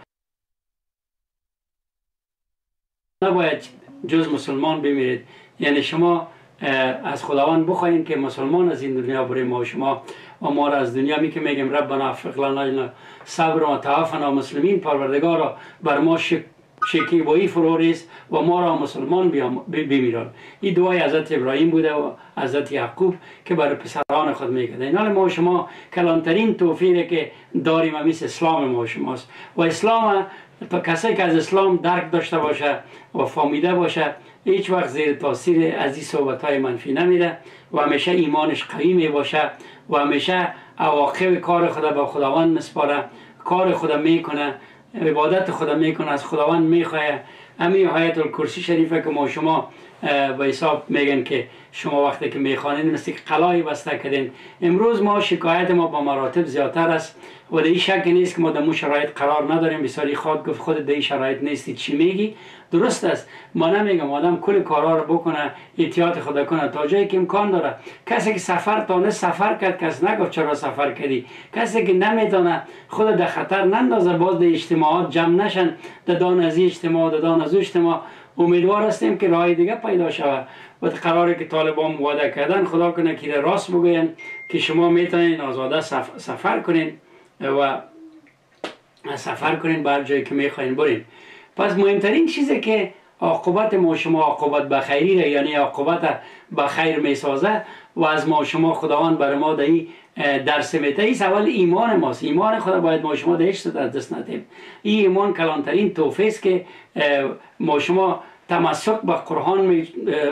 A: نباید جز مسلمان بمیرید، یعنی شما از خداوند بخواهیم که مسلمان از این دنیا بریم ما و شما و ما را از دنیا می که میگیم ربنا افرغ لنا صبر و توفنا مسلمین، پروردگارا بر ما شکیبایی فرو ریز و ما را مسلمان بمیران. این دعای حضرت ابراهیم بوده و حضرت یعقوب که برای پسران خود میکرده. این حال ما و شما کلانترین توفیقی که داریم همیشه اسلام ما و شماست و اسلام تا کسی که از اسلام درک داشته باشه و فهمیده باشه هیچ وقت زیر تاثیر از این صحبت‌های منفی نمیره و همیشه ایمانش قوی می باشه و همیشه عواقب کار خدا به خداوند مسپاره، کار خدا میکنه، عبادت خدا میکنه، از خداوند میخواه. همین آیت الکرسی شریفه که ما شما به حساب میگن که شما وقتی که میخوانید مثل قلای بسته کردین. امروز ما شکایت ما با مراتب زیادتر است و در این شک نیست که ما در مو شرایط قرار نداریم. بسیاری خود گفت خود در این شرایط نیستی چی میگی؟ درست است، ما نمیگم آدم کل کارا رو بکنه، احتیاط خدا کنه تا جایی که امکان داره. کسی که سفر تانه سفر کرد، کس نگفت چرا سفر کردی. کسی که نمیتونه خود در خطر نندازه باز در اجتماعات جمع نشن، در دان از این اجتماع در دان از اجتماع. امیدوار هستیم که راه دیگه پیدا شود و قراره که طالبان وعده کردن خدا کنه که راست بگوین که شما میتونین آزاده سفر کنین و سفر کنین بر جایی که میخواین برین. پس مهمترین چیزی که عاقبت ما شما عاقبت بخیری، یعنی عاقبت بخیر میسازه و از ما شما خداوند برای ما دهی درس میده. این اول ایمان ماست. ایمان خدا باید ما شما در هیچ دست ندیم. این ایمان کلانترین توفیق است که ما شما تمسک به قرآن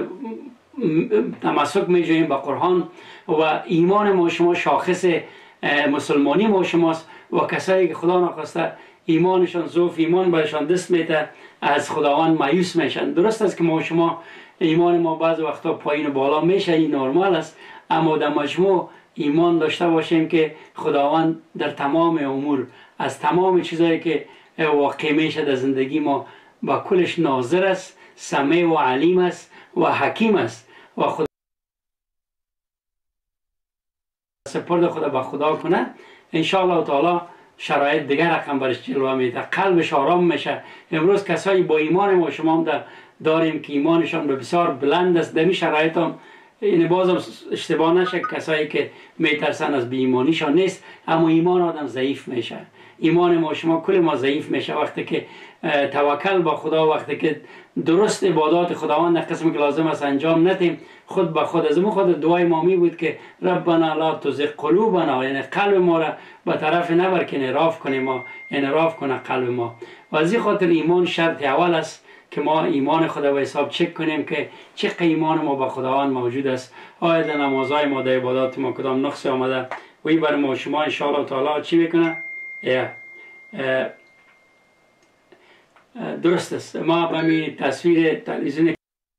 A: تمسک میجوییم به قرآن و ایمان ما شما شاخص مسلمانی ما شماست و کسایی که خدا نخواسته ایمانشان ضعف ایمان برشان دست میده از خداوند مایوس میشن. درست است که ما شما ایمان ما بعض وقتا پایین و بالا میشه، این نرمال است، اما در مجموع ایمان داشته باشیم که خداوند در تمام امور از تمام چیزایی که واقع میشه در زندگی ما با کلش ناظر است، سمیع و علیم است و حکیم است و خدا سپرد خدا به خدا کنه. انشاءالله تعالی شرایط دیگر رقم برش جلوه میده، قلبش آرام میشه. امروز کسایی با ایمان ما شما هم داریم که ایمانشان بسیار بلند است. در این شرایط هم این بازم اشتباه نشه کسایی که میترسن از بی ایمانیشان نیست، اما ایمان آدم ضعیف میشه. ایمان ما شما کل ما ضعیف میشه وقتی که توکل با خدا، وقتی که درست عبادات خداوند قسمی که لازم است انجام ندیم خود به خود. از خود دعای ما می بود که ربنا لا تزغ قلوبنا، یعنی قلب ما را به طرف نبر که انحراف کنیم، ما انحراف کنه قلب ما. و از این خاطر ایمان شرط اول است که ما ایمان خدا و حساب چک کنیم که چه ایمان ما با خداوند موجود است. آیا در نمازهای ما در عبادات ما کدام نقص آمده و این برای ما شما ان شاء الله تعالی چی میکنه؟ درست است. ما به می تصویر تلویزیون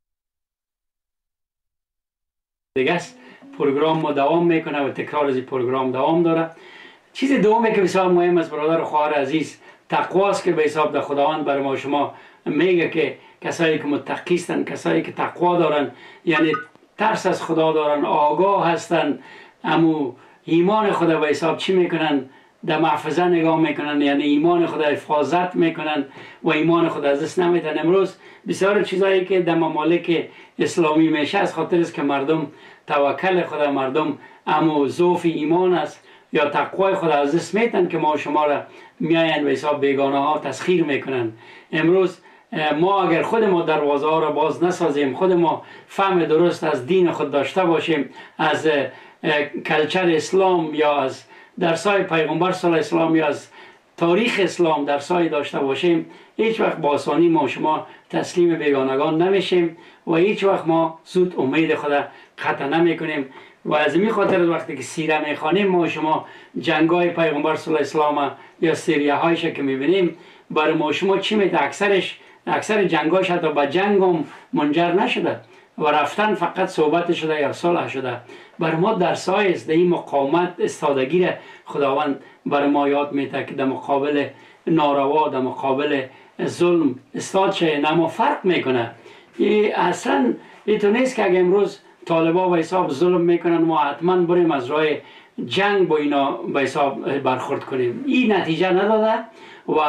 A: دیگه است، پروگرام ما دوام میکنه و تکرار از این پروگرام دوام داره. چیز دومی که بسیار مهم است برادر و خواهر عزیز، تقوا است که به حساب در خداوند برای ما شما میگه که کسایی که متقی هستند، کسایی که تقوا دارن، یعنی ترس از خدا دارن، آگاه هستند، اما ایمان خدا به حساب چی میکنن؟ در محفظه نگاه میکنن، یعنی ایمان خدا حفاظت میکنن و ایمان خدا از دست نمیدن. امروز بسیار چیزایی که در ممالک اسلامی میشه از خاطر است که مردم توکل خدا، مردم اما ضعف ایمان است یا تقوای خدا از دست میدن که ما شما را میاین به حساب بیگانه ها تسخیر میکنن. امروز ما اگر خود ما دروازه ها را باز نسازیم، خود ما فهم درست از دین خود داشته باشیم، از کلچر اسلام یا از درسای پیغمبر صلی الله علیه و آله یا از تاریخ اسلام درسای داشته باشیم، هیچ وقت با آسانی ما شما تسلیم بیگانگان نمیشیم و هیچ وقت ما زود امید خدا قطع نمیکنیم. و از این خاطر وقتی که سیره میخوانیم ما شما جنگای پیغمبر صلی الله علیه و آله یا سریه هایش که میبینیم برای ما شما چی میده؟ اکثر جنگاش حتی به جنگ هم منجر نشده و رفتن فقط صحبت شده یا صلح شده. بر ما درسای است، در این مقاومت استادگی را خداوند بر ما یاد میده که در مقابل ناروا، در مقابل ظلم استاد شه. اما فرق میکنه اصلا اینطور نیست که اگه امروز طالبا به حساب ظلم میکنن ما حتما بریم از راه جنگ با اینا به حساب برخورد کنیم. این نتیجه نداده و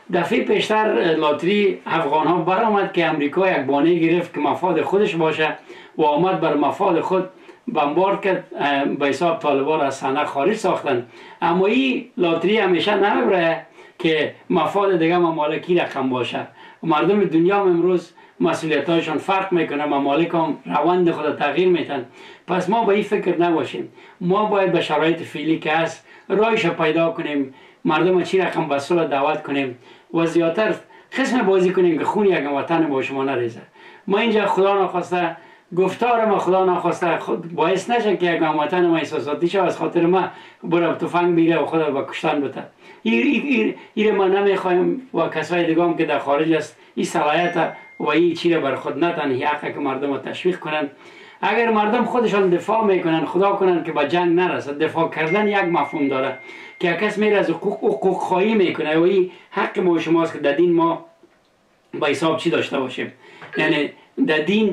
A: دفعه پیشتر لاتری افغان ها برآمد که امریکا یک بانه گرفت که مفاد خودش باشه و آمد بر مفاد خود بمبارد کرد، به حساب طالبان از صحنه خارج ساختن. اما این لاتری همیشه نمیبره که مفاد دیگه ممالکی رقم باشه. مردم دنیا هم امروز مسئولیت‌هایشان فرق میکنه، ممالک هم روند خود تغییر میتن. پس ما به این فکر نباشیم، ما باید به شرایط فعلی که هست راهش پیدا کنیم، مردم چی رقم به صلح دعوت کنیم و زیادتر قسم بازی کنیم که خون یک وطن با شما نریزه. ما اینجا خدا نخواسته گفتار ما خدا نخواسته خود باعث نشه که یک وطن ما احساساتی شه از خاطر ما بره تفنگ بیره و خود به کشتن بده. این ما نمیخوایم و کسای دیگه هم که در خارج است این صلاحیت و این چیره بر خود نتن، حقه که مردم رو تشویق کنن. اگر مردم خودشان دفاع میکنن، خدا کنن که به جنگ نرسد. دفاع کردن یک مفهوم داره که کس میره از حقوق خواهی میکنه و این حق ما و شماست که در دین ما با حساب چی داشته باشیم. یعنی در دین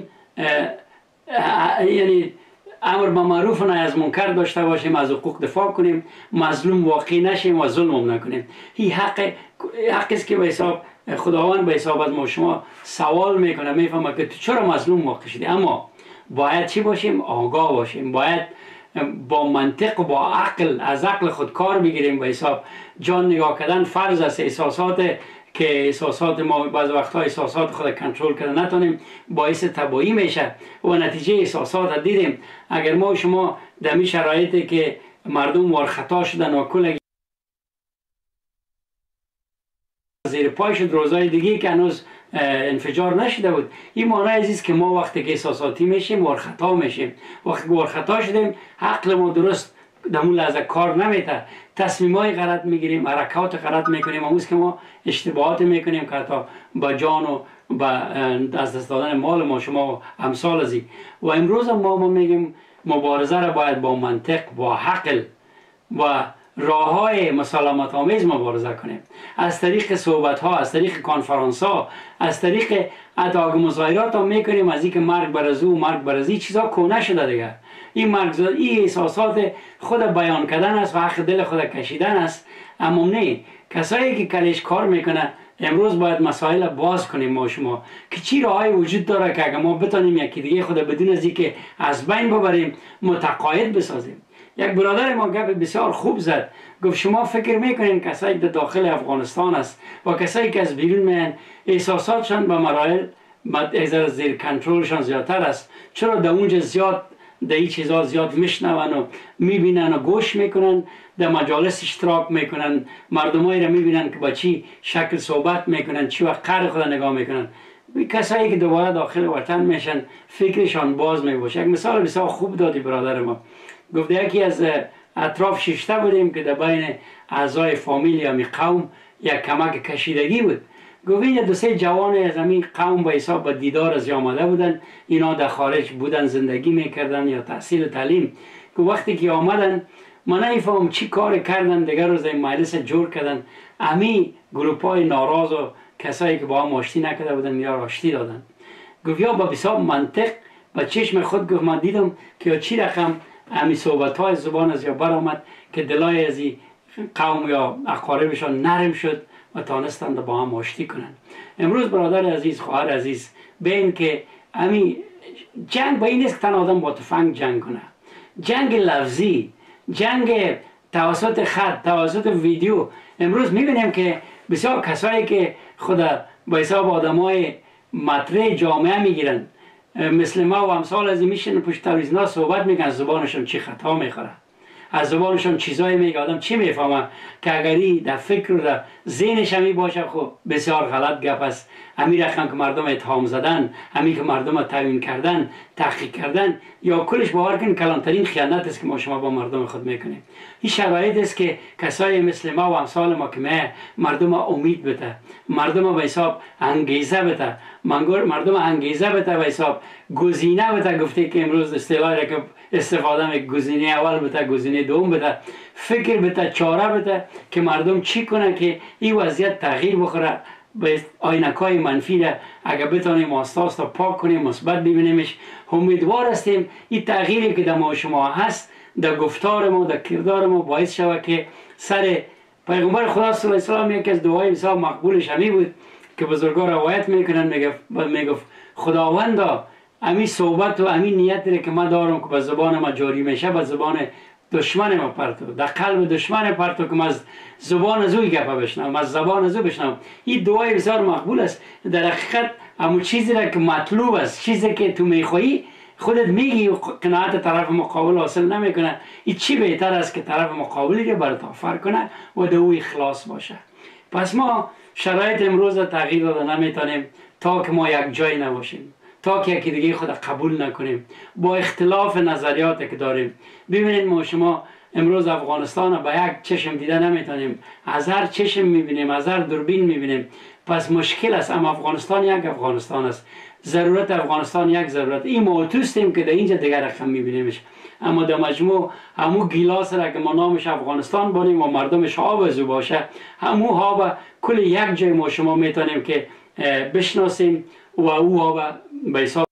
A: یعنی امر به معروف و نهی از منکر داشته باشیم، از حقوق دفاع کنیم، مظلوم واقع نشیم و ظلم نکنیم. این حق است که به حساب خداوند به حساب از ما شما سوال میکنه، میفهمه که تو چرا مظلوم واقع شدی. اما باید چی باشیم؟ آگاه باشیم، باید با منطق و با عقل از عقل خود کار بگیریم. به حساب جان نگاه کردن فرض است. احساسات که احساسات ما بعض وقتها احساسات خود کنترل کردن نتونیم باعث تباهی میشه و نتیجه احساسات دیدیم. اگر ما شما در این شرایطی که مردم وارخطا شدن و کل زیر پای شد، روزای دیگه که هنوز انفجار نشده بود، این معنی است که ما وقتی که احساساتی میشیم وارخطا میشیم. وقتی که وارخطا شدیم عقل ما درست در اون لحظه کار نمیته، تصمیمای غلط میگیریم، حرکات غلط میکنیم، امروز که ما اشتباهات میکنیم که حتی با جان و با از دست دادن مال ما شما و امثال ازی. و امروز ما میگیم مبارزه را باید با منطق، با عقل و راه های مسالمت آمیز مبارزه کنیم. از طریق صحبت ها، از طریق کنفرانس ها، از طریق ادعا مظاهرات هم میکنیم از اینکه مرگ بر از او، مرگ بر از این چیزا کهنه شده دیگه. این احساسات خود بیان کردن است و حق دل خود کشیدن است. اما نه، کسایی که کلش کار میکنه امروز باید مسائل باز کنیم ما شما که چی راهی وجود داره که اگر ما بتونیم یکی دیگه خود بدون از اینکه از بین ببریم متقاعد بسازیم. یک برادر ما گپ بسیار خوب زد، گفت شما فکر میکنین کسایی که داخل افغانستان است و کسایی که از بیرون میان احساساتشان به مراحل زیر کنترلشان زیادتر است، چرا در اونجا زیاد در این چیزها زیاد میشنون و میبینن و گوش میکنن، در مجالس اشتراک میکنن، مردمایی را میبینن که با چی شکل صحبت میکنن، چی وقت قرار خود نگاه میکنن. کسایی که دوباره داخل وطن میشن فکرشان باز میباشه. یک مثال بسیار خوب دادی برادر ما، گفت یکی از اطراف شیشته بودیم که در بین اعضای فامیل یا می قوم یک کمک کشیدگی بود. گفت این دو سه جوان از همین قوم به حساب به دیدار از آمده بودن، اینا در خارج بودن زندگی میکردن یا تحصیل تعلیم. که وقتی که آمدن من نمیفهم چی کار کردن، دیگر روز این مجلس جور کردن، امی گروپ های ناراض و کسایی که با هم آشتی نکرده بودن یا آشتی دادن. گفت یا با حساب منطق با چشم خود گفت من دیدم که چی رقم امی صحبت های زبان از یا برآمد که دلای از این قوم یا اقاربشان نرم شد و تانستند با هم آشتی کنند. امروز برادر عزیز، خواهر عزیز، بین که امی جنگ با این نیست که تن آدم با تفنگ جنگ کنه، جنگ لفظی، جنگ توسط خط، توسط ویدیو. امروز میبینیم که بسیار کسایی که خدا با حساب آدمای مطرح جامعه میگیرن مثل ما و امثال از این میشن پشت تلویزیونا صحبت میکنن، زبانشون چی خطا میخوره، از زبانشون چیزایی میگه آدم چی میفهمه که اگری در فکر و در ذهنش همی باشه خب بسیار غلط گپ است. همین رقم که مردم اتهام زدن، همین که مردم توهین کردن، تحقیر کردن، یا کلش باور کن کلانترین خیانت است که ما شما با مردم خود میکنیم. این شرایط است که کسایی مثل ما و امثال ما که مردم امید بده، مردم به حساب انگیزه بده، مردم انگیزه بده، به حساب گزینه بده. گفته که امروز اصطلاحی را که استفاده می گزینه اول بده، گزینه دوم بده، فکر بده، چاره بده که مردم چی کنه که این وضعیت تغییر بخوره. به آینکای منفی را اگر بتونیم آستا پاک کنیم، مثبت ببینیمش، امیدوار هستیم این تغییری که در ما شما هست در گفتار ما، در کردار ما باعث شود که سر پیغمبر خدا صلی الله علیه و آله یکی از دعای بسیار مقبولش همی بود که بزرگان روایت میکنن، میگفت خداوندا امی صحبت و امی نیت داره که من دارم که به زبان ما جاری میشه به زبان دشمن ما پرتو، در قلب دشمن پرتو که من از زبان از اوی گپه بشنم، از زبان از او بشنم. این دعای بسیار مقبول است. در حقیقت همون چیزی را که مطلوب است، چیزی که تو میخوایی خودت میگی و قناعت طرف مقابل حاصل نمیکنه، این چی بهتر است که طرف مقابلی رو برات آفر کنه و در او اخلاص باشه. پس ما شرایط امروز را تغییر داده نمیتونیم تا که ما یک جای نباشیم، تا که یکی دیگه خود قبول نکنیم با اختلاف نظریاتی که داریم. ببینید ما شما امروز افغانستان به یک چشم دیده نمیتونیم، از هر چشم میبینیم، از هر دوربین میبینیم. پس مشکل است، اما افغانستان یک افغانستان است، ضرورت افغانستان یک ضرورت. این ما توستیم که در اینجا دیگر رقم میبینیمش، اما در مجموع همو گیلاس را که ما نامش افغانستان بانیم و مردمش آب از او باشه، همو آب کل یک جای ما شما میتونیم که بشناسیم و او آب به حساب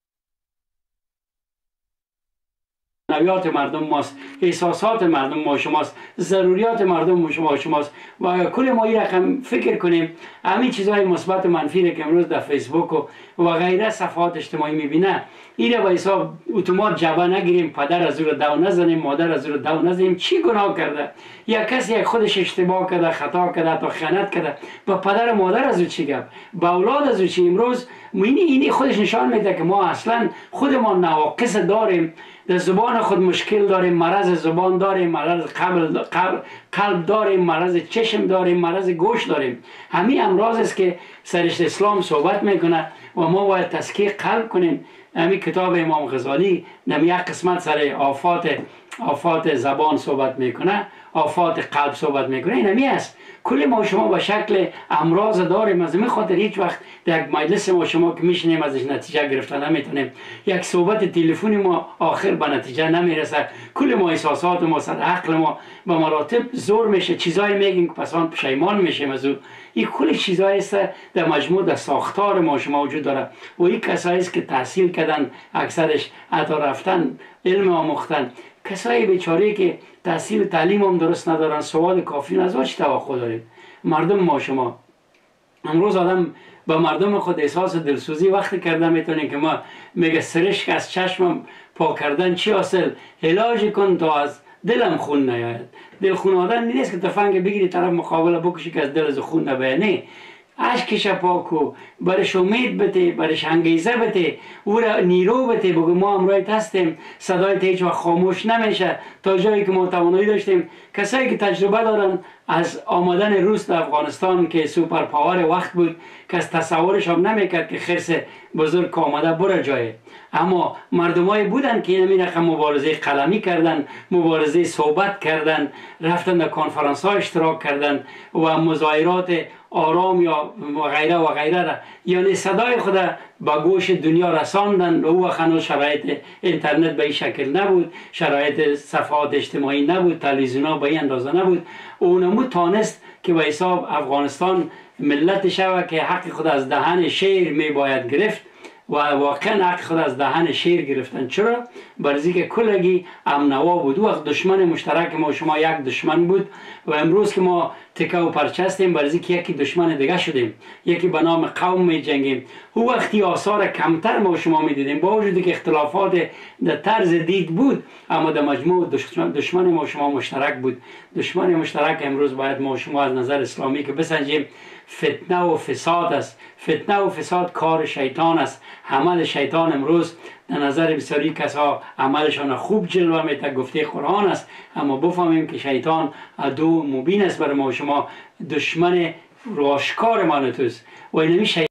A: نویات مردم ماست، احساسات مردم ما شماست، ضروریات مردم ما شماست و کل ما این رقم فکر کنیم. همین چیزهای مثبت و منفی که امروز در فیسبوک و غیره صفحات اجتماعی میبینه، این را به حساب اتومات جبه نگیریم، پدر از او را دو نزنیم، مادر از او را دو نزنیم. چی گناه کرده؟ یا کسی خودش اشتباه کرده، خطا کرده، تا خیانت کرده، با پدر و مادر از او چی گپ؟ با اولاد از او چی؟ امروز اینی خودش نشان میده که ما اصلا خودمان نواقص داریم، در زبان خود مشکل داریم، مرض زبان داریم، مرض قلب داریم، مرض چشم داریم، مرض گوش داریم. همین امراض است که سرش اسلام صحبت میکنه و ما باید تزکیه قلب کنیم. همین کتاب امام غزالی نمی یک قسمت سر آفات زبان صحبت میکنه، آفات قلب صحبت میکنه. این همی است. کل ما شما به شکل امراض داریم. از این خاطر هیچ وقت در یک مجلس ما شما که میشینیم ازش نتیجه گرفتن نمیتونیم. یک صحبت تلفنی ما آخر به نتیجه نمیرسه. کل ما احساسات ما سر عقل ما به مراتب زور میشه، چیزایی میگیم که پس آن پشیمان میشیم از او. این کل چیزایی است در مجموع در ساختار ما شما وجود داره و این کسایی است که تحصیل کردن، اکثرش حتی رفتن علم آموختن. کسایی بیچاره که تحصیل تعلیم هم درست ندارن، سواد کافی از چی توقع داریم؟ مردم ما شما امروز آدم با مردم خود احساس دلسوزی وقتی کرده میتونه که ما میگه سرشک از چشمم پاک کردن چی حاصل؟ علاج کن تا از دلم خون نیاید. دل خون آدم نیست که تفنگ بگیری طرف مقابل بکشی که از دل از خون نباید. نه، اشکش پاکو برش امید بده، برش انگیزه بده، او را نیرو بده. بگو ما امروز هستیم، صدای هیچ وقت خاموش نمیشه تا جایی که ما توانایی داشتیم. کسایی که تجربه دارن از آمدن روس در افغانستان که سوپر پاور وقت بود که از تصورش هم نمیکرد که خرس بزرگ آمده بره جای، اما مردمایی بودن که این رقم مبارزه قلمی کردن، مبارزه صحبت کردن، رفتن در کنفرانس ها اشتراک کردن و مظاهرات آرام یا غیره و غیره را، یعنی صدای خود به گوش دنیا رساندن. و او هنوز شرایط اینترنت به این شکل نبود، شرایط صفحات اجتماعی نبود، تلویزیون ها به این اندازه نبود. اونمو تانست که به حساب افغانستان ملت شوه که حق خود از دهن شیر می باید گرفت و واقعا حق خود از دهن شیر گرفتن. چرا؟ برای که کلگی امنوا بود. وقت دشمن مشترک ما شما یک دشمن بود و امروز که ما تکه و پرچه هستیم برای که یکی دشمن دیگه شدیم، یکی به نام قوم می جنگیم. او وقتی آثار کمتر ما شما می دیدیم با وجودی که اختلافات در طرز دید بود، اما در مجموع دشمن ما شما مشترک بود. دشمن مشترک امروز باید ما شما از نظر اسلامی که بسنجیم فتنه و فساد است. فتنه و فساد کار شیطان است، عمل شیطان. امروز در نظر بسیاری کسا عملشان خوب جلوه میده، گفته قرآن است، اما بفهمیم که شیطان عدو مبین است برای ما شما، دشمن راشکار ما نتوست و اینمی شیطان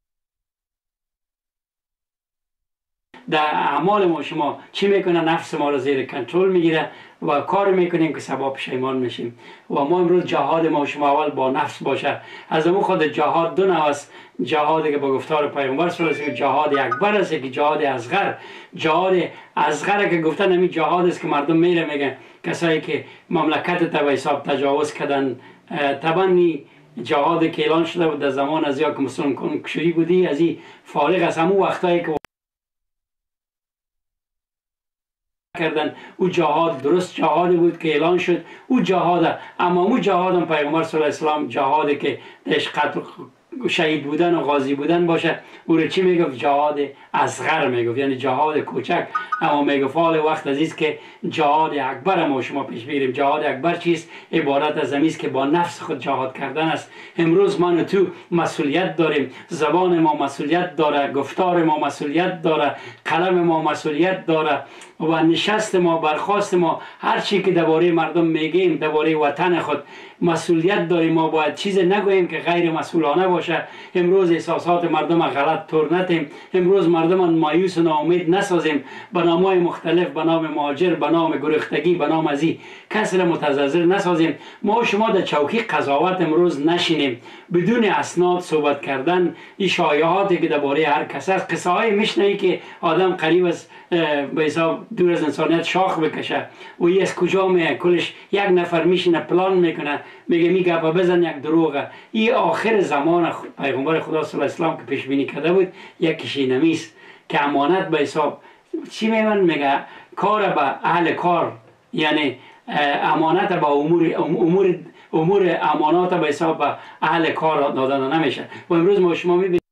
A: در اعمال ما شما چی میکنه؟ نفس ما را زیر کنترل میگیره و کار میکنیم که سبب پشیمان میشیم. و ما امروز جهاد ما شما اول با نفس باشه. از اون خود جهاد دو نوع است. جهادی که با گفتار پیغمبر صلی الله علیه و جهاد اکبر است، که جهاد اصغر. جهاد اصغر که گفتن همین جهاد است که مردم میره میگن کسایی که مملکت تا به حساب تجاوز کردن. تبنی جهاد که اعلان شده بود در زمان از یا که مسلمان کشوری بودی، از این فارغ از همون وقتایی که کردن. او جهاد درست جهادی بود که اعلان شد، او جهاده. اما او جهاد هم پیغمبر صلی الله علیه و جهادی که درش قتل شهید بودن و غازی بودن باشه، او رو چی میگفت؟ جهاد اصغر میگفت، یعنی جهاد کوچک. اما میگفت حال وقت عزیز که جهاد اکبر ما شما پیش میریم. جهاد اکبر چیست؟ عبارت از امیست که با نفس خود جهاد کردن است. امروز من و تو مسئولیت داریم، زبان ما مسئولیت داره، گفتار ما مسئولیت داره، قلم ما مسئولیت داره و نشست ما، برخاست ما، هر چی که درباره مردم میگیم، درباره وطن خود مسئولیت داریم. ما باید چیز نگوییم که غیر مسئولانه باشه. امروز احساسات مردم غلط طور ندیم، امروز مردم مایوس و ناامید نسازیم، به نام‌های مختلف، به نام مهاجر، به نام گریختگی، به نام ازی کسی را متضرر نسازیم. ما شما در چوکی قضاوت امروز نشینیم، بدون اسناد صحبت کردن. این شایعاتی که درباره هر کس است، قصه های میشنوی که آدم قریب از به حساب دور از انسانیت شاخ بکشه و این از کجا میه، کلش یک نفر میشینه پلان میکنه میگه میگه بزن یک دروغه. این آخر زمان پیغمبر خدا صلی الله علیه و آله که پیش بینی کرده بود یکیش اینمیست که امانت به حساب چی میگه کار به اهل کار، یعنی امانت به امور امانات به حساب به اهل کار دادن نمیشه. و امروز ما شما میبینید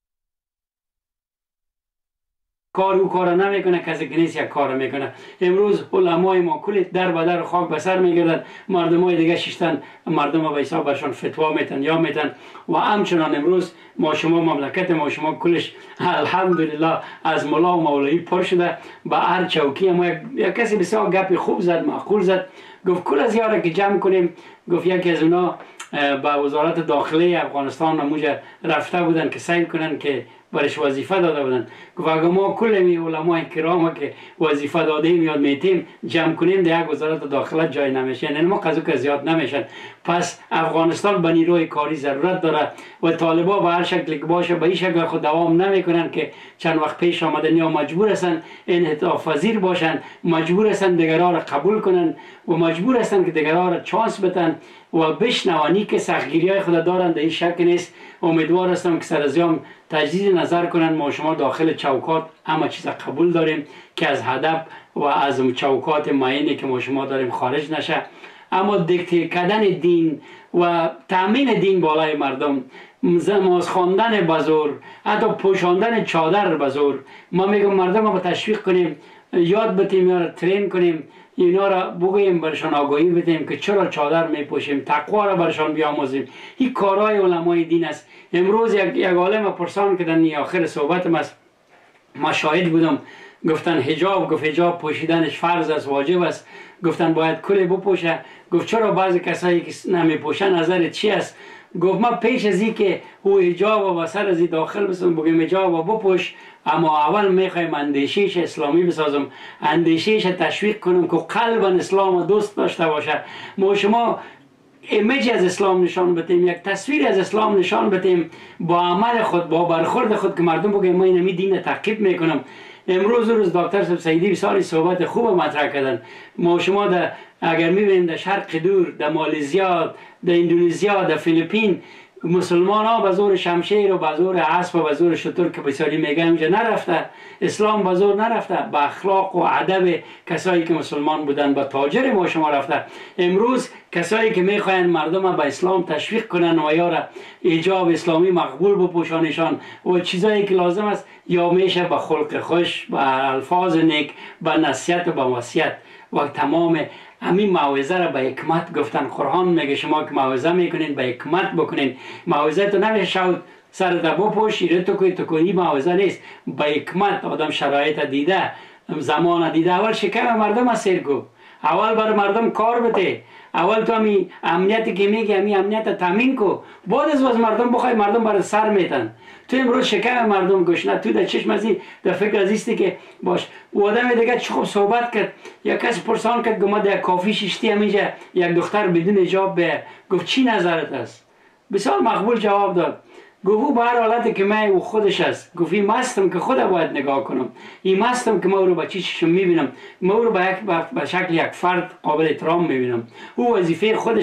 A: کار او کار نمیکنه، کسی که نیست یک کار میکنه. امروز علمای ما کلی در به در خاک به سر میگردن، مردم های دیگه ششتن مردم به حساب برشان فتوا میتن یا میتن. و همچنان امروز ما شما مملکت ما شما کلش الحمدلله از مولا و مولوی پر شده. به هر چوکی ما یک کسی بسیار گپی خوب زد، معقول زد، گفت کل از یارا که جمع کنیم، گفت یکی از اونا به وزارت داخلی افغانستان نموجه رفته بودن که سیل کنن که برش وظیفه داده بودن. گفت اگه ما کل می علمای کرام که وظیفه دادیم یاد میتیم جمع کنیم در یک وزارت داخله جای نمیشه، یعنی ما قضا که زیاد نمیشن. پس افغانستان به نیروی کاری ضرورت داره و طالبا به هر شکلی که باشه به این شکل خود دوام نمیکنن که چند وقت پیش آمدن، یا مجبور هستن انعطاف پذیر باشن، مجبور هستن دیگرها را قبول کنن و مجبور هستن که دیگرها را چانس بدن و بشنوانی که سختگیری های خود دارن. در این شک نیست. امیدوار هستم که سر از یام تجدید نظر کنن. ما شما داخل چوکات همه چیز قبول داریم که از هدف و از چوکات معینی که ما شما داریم خارج نشه. اما دیکته کردن دین و تامین دین بالای مردم، نماز خواندن بزرگ، حتی پوشاندن چادر بزرگ، ما میگم مردم رو تشویق کنیم، یاد بتیم یا ترین کنیم، اینا را بگوییم، برشان آگاهی بدیم که چرا چادر میپوشیم، تقوا را برشان بیاموزیم. این کارهای علمای دین است. امروز یک عالم پرسان که در آخر صحبتم است، ما شاهد بودم، گفتن حجاب، گفت حجاب پوشیدنش فرض است، واجب است. گفتن باید کلی بپوشه. گفت چرا بعضی کسایی که نمیپوشن نظرت چی است؟ گفت ما پیش از این که او حجاب و سر از این داخل بسازم بگیم حجاب و بپوش، اما اول میخوایم اندیشهش اسلامی بسازم، اندیشهش تشویق کنم که قلب اسلام دوست داشته باشه. ما شما ایمیج از اسلام نشان بدیم، یک تصویر از اسلام نشان بدیم با عمل خود، با برخورد خود، که مردم بگیم ما اینمی دین تعقیب میکنم. امروز روز دکتر سیدی بسیاری صحبت خوب مطرح کردن. ما شما اگر میبینید در شرق دور، در مالزیا، در اندونزیا، در فیلیپین، مسلمان ها به زور شمشیر و به زور اسب و به زور شتر که بسیاری میگن اونجا نرفته. اسلام به زور نرفته، به اخلاق و ادب کسایی که مسلمان بودن، به تاجر ما شما رفته. امروز کسایی که میخواین مردم به اسلام تشویق کنن و یا حجاب اسلامی مقبول بپوشانشان و چیزایی که لازم است، یا میشه به خلق خوش، به الفاظ نیک، به نصیحت و به وصیت و تمام همین موعظه را به حکمت گفتن. قرآن میگه شما که موعظه میکنین به حکمت بکنین. موعظه تو نمیشه شود سر تا بپوش ایره تو کنی، موعظه نیست. به حکمت آدم شرایط دیده، زمان دیده، اول شکم مردم اسیر کو، اول بر مردم کار بده، اول تو همی امنیتی که میگی همی امنیت تامین کو، بعد از مردم بخوای مردم بر سر میتن. تو امروز شکم مردم گشنه، تو در چشم ازی در فکر ازیستی که باش. و آدم دیگه چه خوب صحبت کرد. یک کس پرسان کرد گفت ما در کافی ششتی همینجا یک دختر بدون حجاب به، گفت چی نظرت است؟ بسیار مقبول جواب داد. گفت به هر حالتی که من او خودش است. گفت این مستم که خودم باید نگاه کنم، این مستم که ما او رو با چشم میبینم، ما او رو به شکل یک فرد قابل احترام میبینم، او وظیفه خودش است.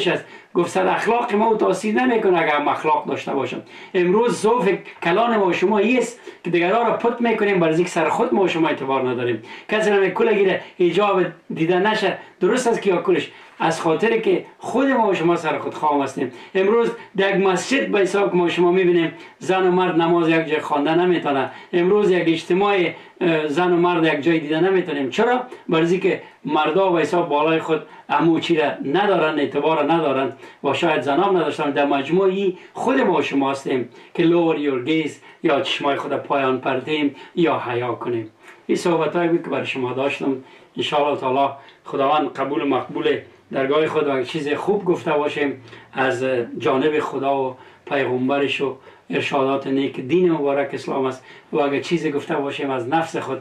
A: گفت سر اخلاق ما تاثیر نمیکنه اگر هم اخلاق داشته باشم. امروز ذوف کلان ما و شما است که دیگران را پت میکنیم برای اینکه سر خود ما و شما اعتبار نداریم. کسی نمی کل گیره حجاب دیده نشه، درست است که یا کلش، از خاطر که خود ما و شما سر خود خام هستیم. امروز در یک مسجد به حساب که ما و شما میبینیم زن و مرد نماز یک جای خوانده نمیتونه. امروز یک اجتماع زن و مرد یک جای دیده نمیتونیم. چرا؟ برای که مردا به حساب بالای خود عمو چی را ندارن، اعتبار ندارن و شاید زنام نداشتن. در مجموعی خود ما و شما هستیم که lower your gaze یا چشمای خود پایان پرتیم یا حیا کنیم. این صحبت هایی بود که برای شما داشتم. ان شاء الله تعالی خداوند قبول مقبول درگاه خود و چیز خوب گفته باشیم از جانب خدا و پیغمبرش و ارشادات نیک دین مبارک اسلام است و اگر چیزی گفته باشیم از نفس خود،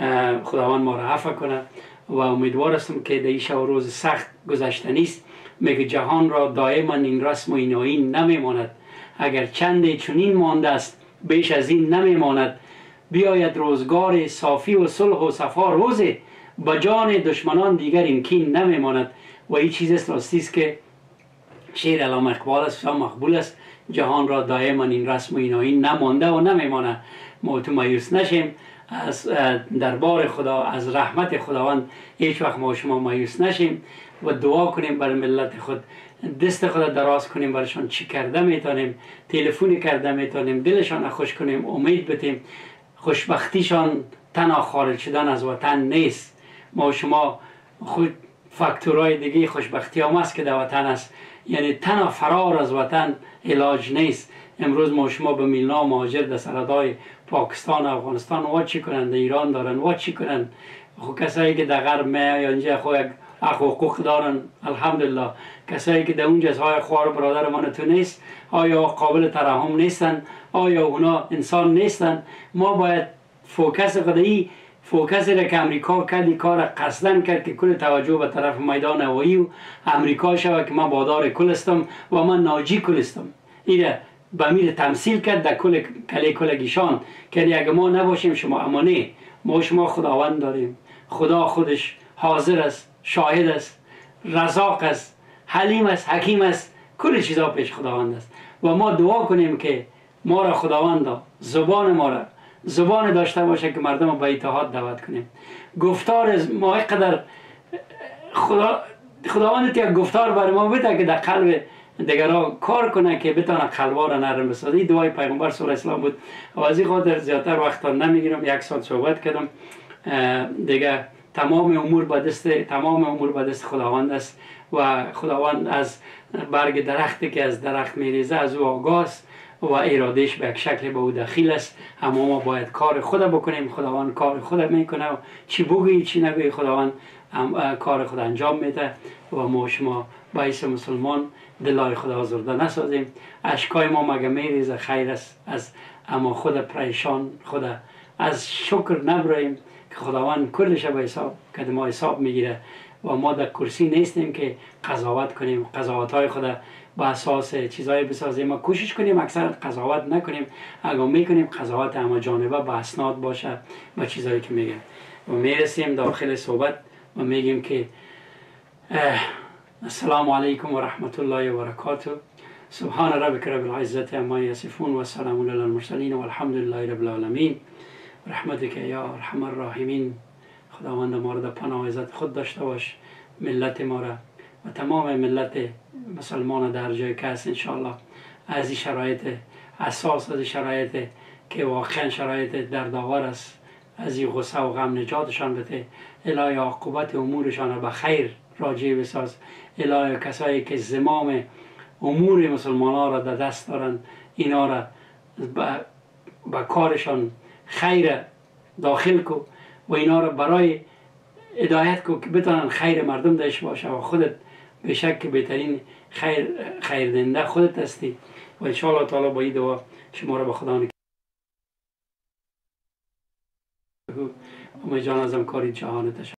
A: خداوند ما را عفو کنه و امیدوار هستم که در این شب و روز سخت گذشته نیست. میگه جهان را دائما این رسم و این آیین نمیماند، اگر چند چنین مانده است بیش از این نمیماند. بیاید روزگار صافی و صلح و صفا روزه، با جان دشمنان دیگر این کین نمیماند. و این چیز است راستی است که شعر علامه اقبال است و مقبول است. جهان را دائما این رسم و این آیین نمانده و نمیمانه. ما تو مایوس نشیم از دربار خدا، از رحمت خداوند هیچ وقت ما و شما مایوس نشیم و دعا کنیم برای ملت خود، دست خود دراز کنیم برایشان، چی کرده میتونیم، تلفنی کرده میتونیم، دلشان خوش کنیم، امید بدیم. خوشبختیشان تنها خارج شدن از وطن نیست. ما و شما خود فاکتورهای دیگه خوشبختی هم است که در وطن است، یعنی تنها فرار از وطن علاج نیست. امروز ما شما به میلیون مهاجر در سرحدهای پاکستان و افغانستان وا چی کنند، ایران دارن وا چی کنند. خب کسایی که در غرب یا اینجا خو یک حقوق دارن الحمدلله، کسایی که در اونجا های خوار برادر ما تو نیست، آیا قابل ترحم نیستن؟ آیا اونا انسان نیستن؟ ما باید فوکس خودی، فوکس را که امریکا کردی کار قصدن کرد که کل توجه به طرف میدان هوایی و امریکا شود که من بادار کل استم و من ناجی کل استم. این به میر تمثیل کرد در کل کلی کلگیشان که اگه ما نباشیم شما اما نه، ما شما خداوند داریم. خدا خودش حاضر است، شاهد است، رزاق است، حلیم است، حکیم است، کل چیزا پیش خداوند است. و ما دعا کنیم که ما را خداوند زبان ما را زبان داشته باشه که مردم به اتحاد دعوت کنیم. گفتار ما قدر خداوند یک گفتار برای ما بده که در قلب دیگران کار کنه که بتونه قلبا را نرم بسازه. این دعای پیغمبر صلی الله علیه و آله بود و از این خاطر زیادتر وقت نمیگیرم. یک ساعت صحبت کردم دیگه. تمام امور به دست خداوند است و خداوند از برگ درختی که از درخت میریزه از او آگاه است و ارادهش به یک شکل به او دخیل است. اما ما باید کار خود بکنیم. خداوند کار خود میکنه، چی بگویی چی نگویی خداوند کار خود انجام میده و ما شما باعث مسلمان دلای خدا آزرده نسازیم. اشکای ما مگه میریزه خیر است از، اما خود پریشان خود از شکر نبریم که خداوند کلش به حساب که ما حساب میگیره و ما در کرسی نیستیم که قضاوت کنیم. قضاوت های خود با اساس چیزایی بسازیم. ما کوشش کنیم اکثر قضاوت نکنیم. اگر میکنیم قضاوت اما جانبه با اسناد باشه با چیزایی که میگن. و میرسیم داخل صحبت و میگیم که السلام علیکم و رحمت الله و برکاته. سبحان ربک رب العزت عما یصفون و سلام علی المرسلین و الحمد لله رب العالمین. رحمتک یا ارحم الراحمین. خداوند ما را در پناه عزت خود داشته باش، ملت ما را و تمام ملت مسلمان در جای که هست انشاءالله از این شرایط اساس، از این شرایط که واقعا شرایط دردآور است، از این غصه و غم نجاتشان بده. الهی عاقبت امورشان را به خیر راجع بساز. الهی کسایی که زمام امور مسلمانان را در دست دارند اینا را به کارشان خیر داخل کو و اینا را برای هدایت کو که بتونن خیر مردم داشته باشه و خودت به شک بهترین خیر دنده خودت هستی. و ان شاء الله تعالی با این دعا شما را به خدا نکرد. جان ازم کاری جهان تشکر.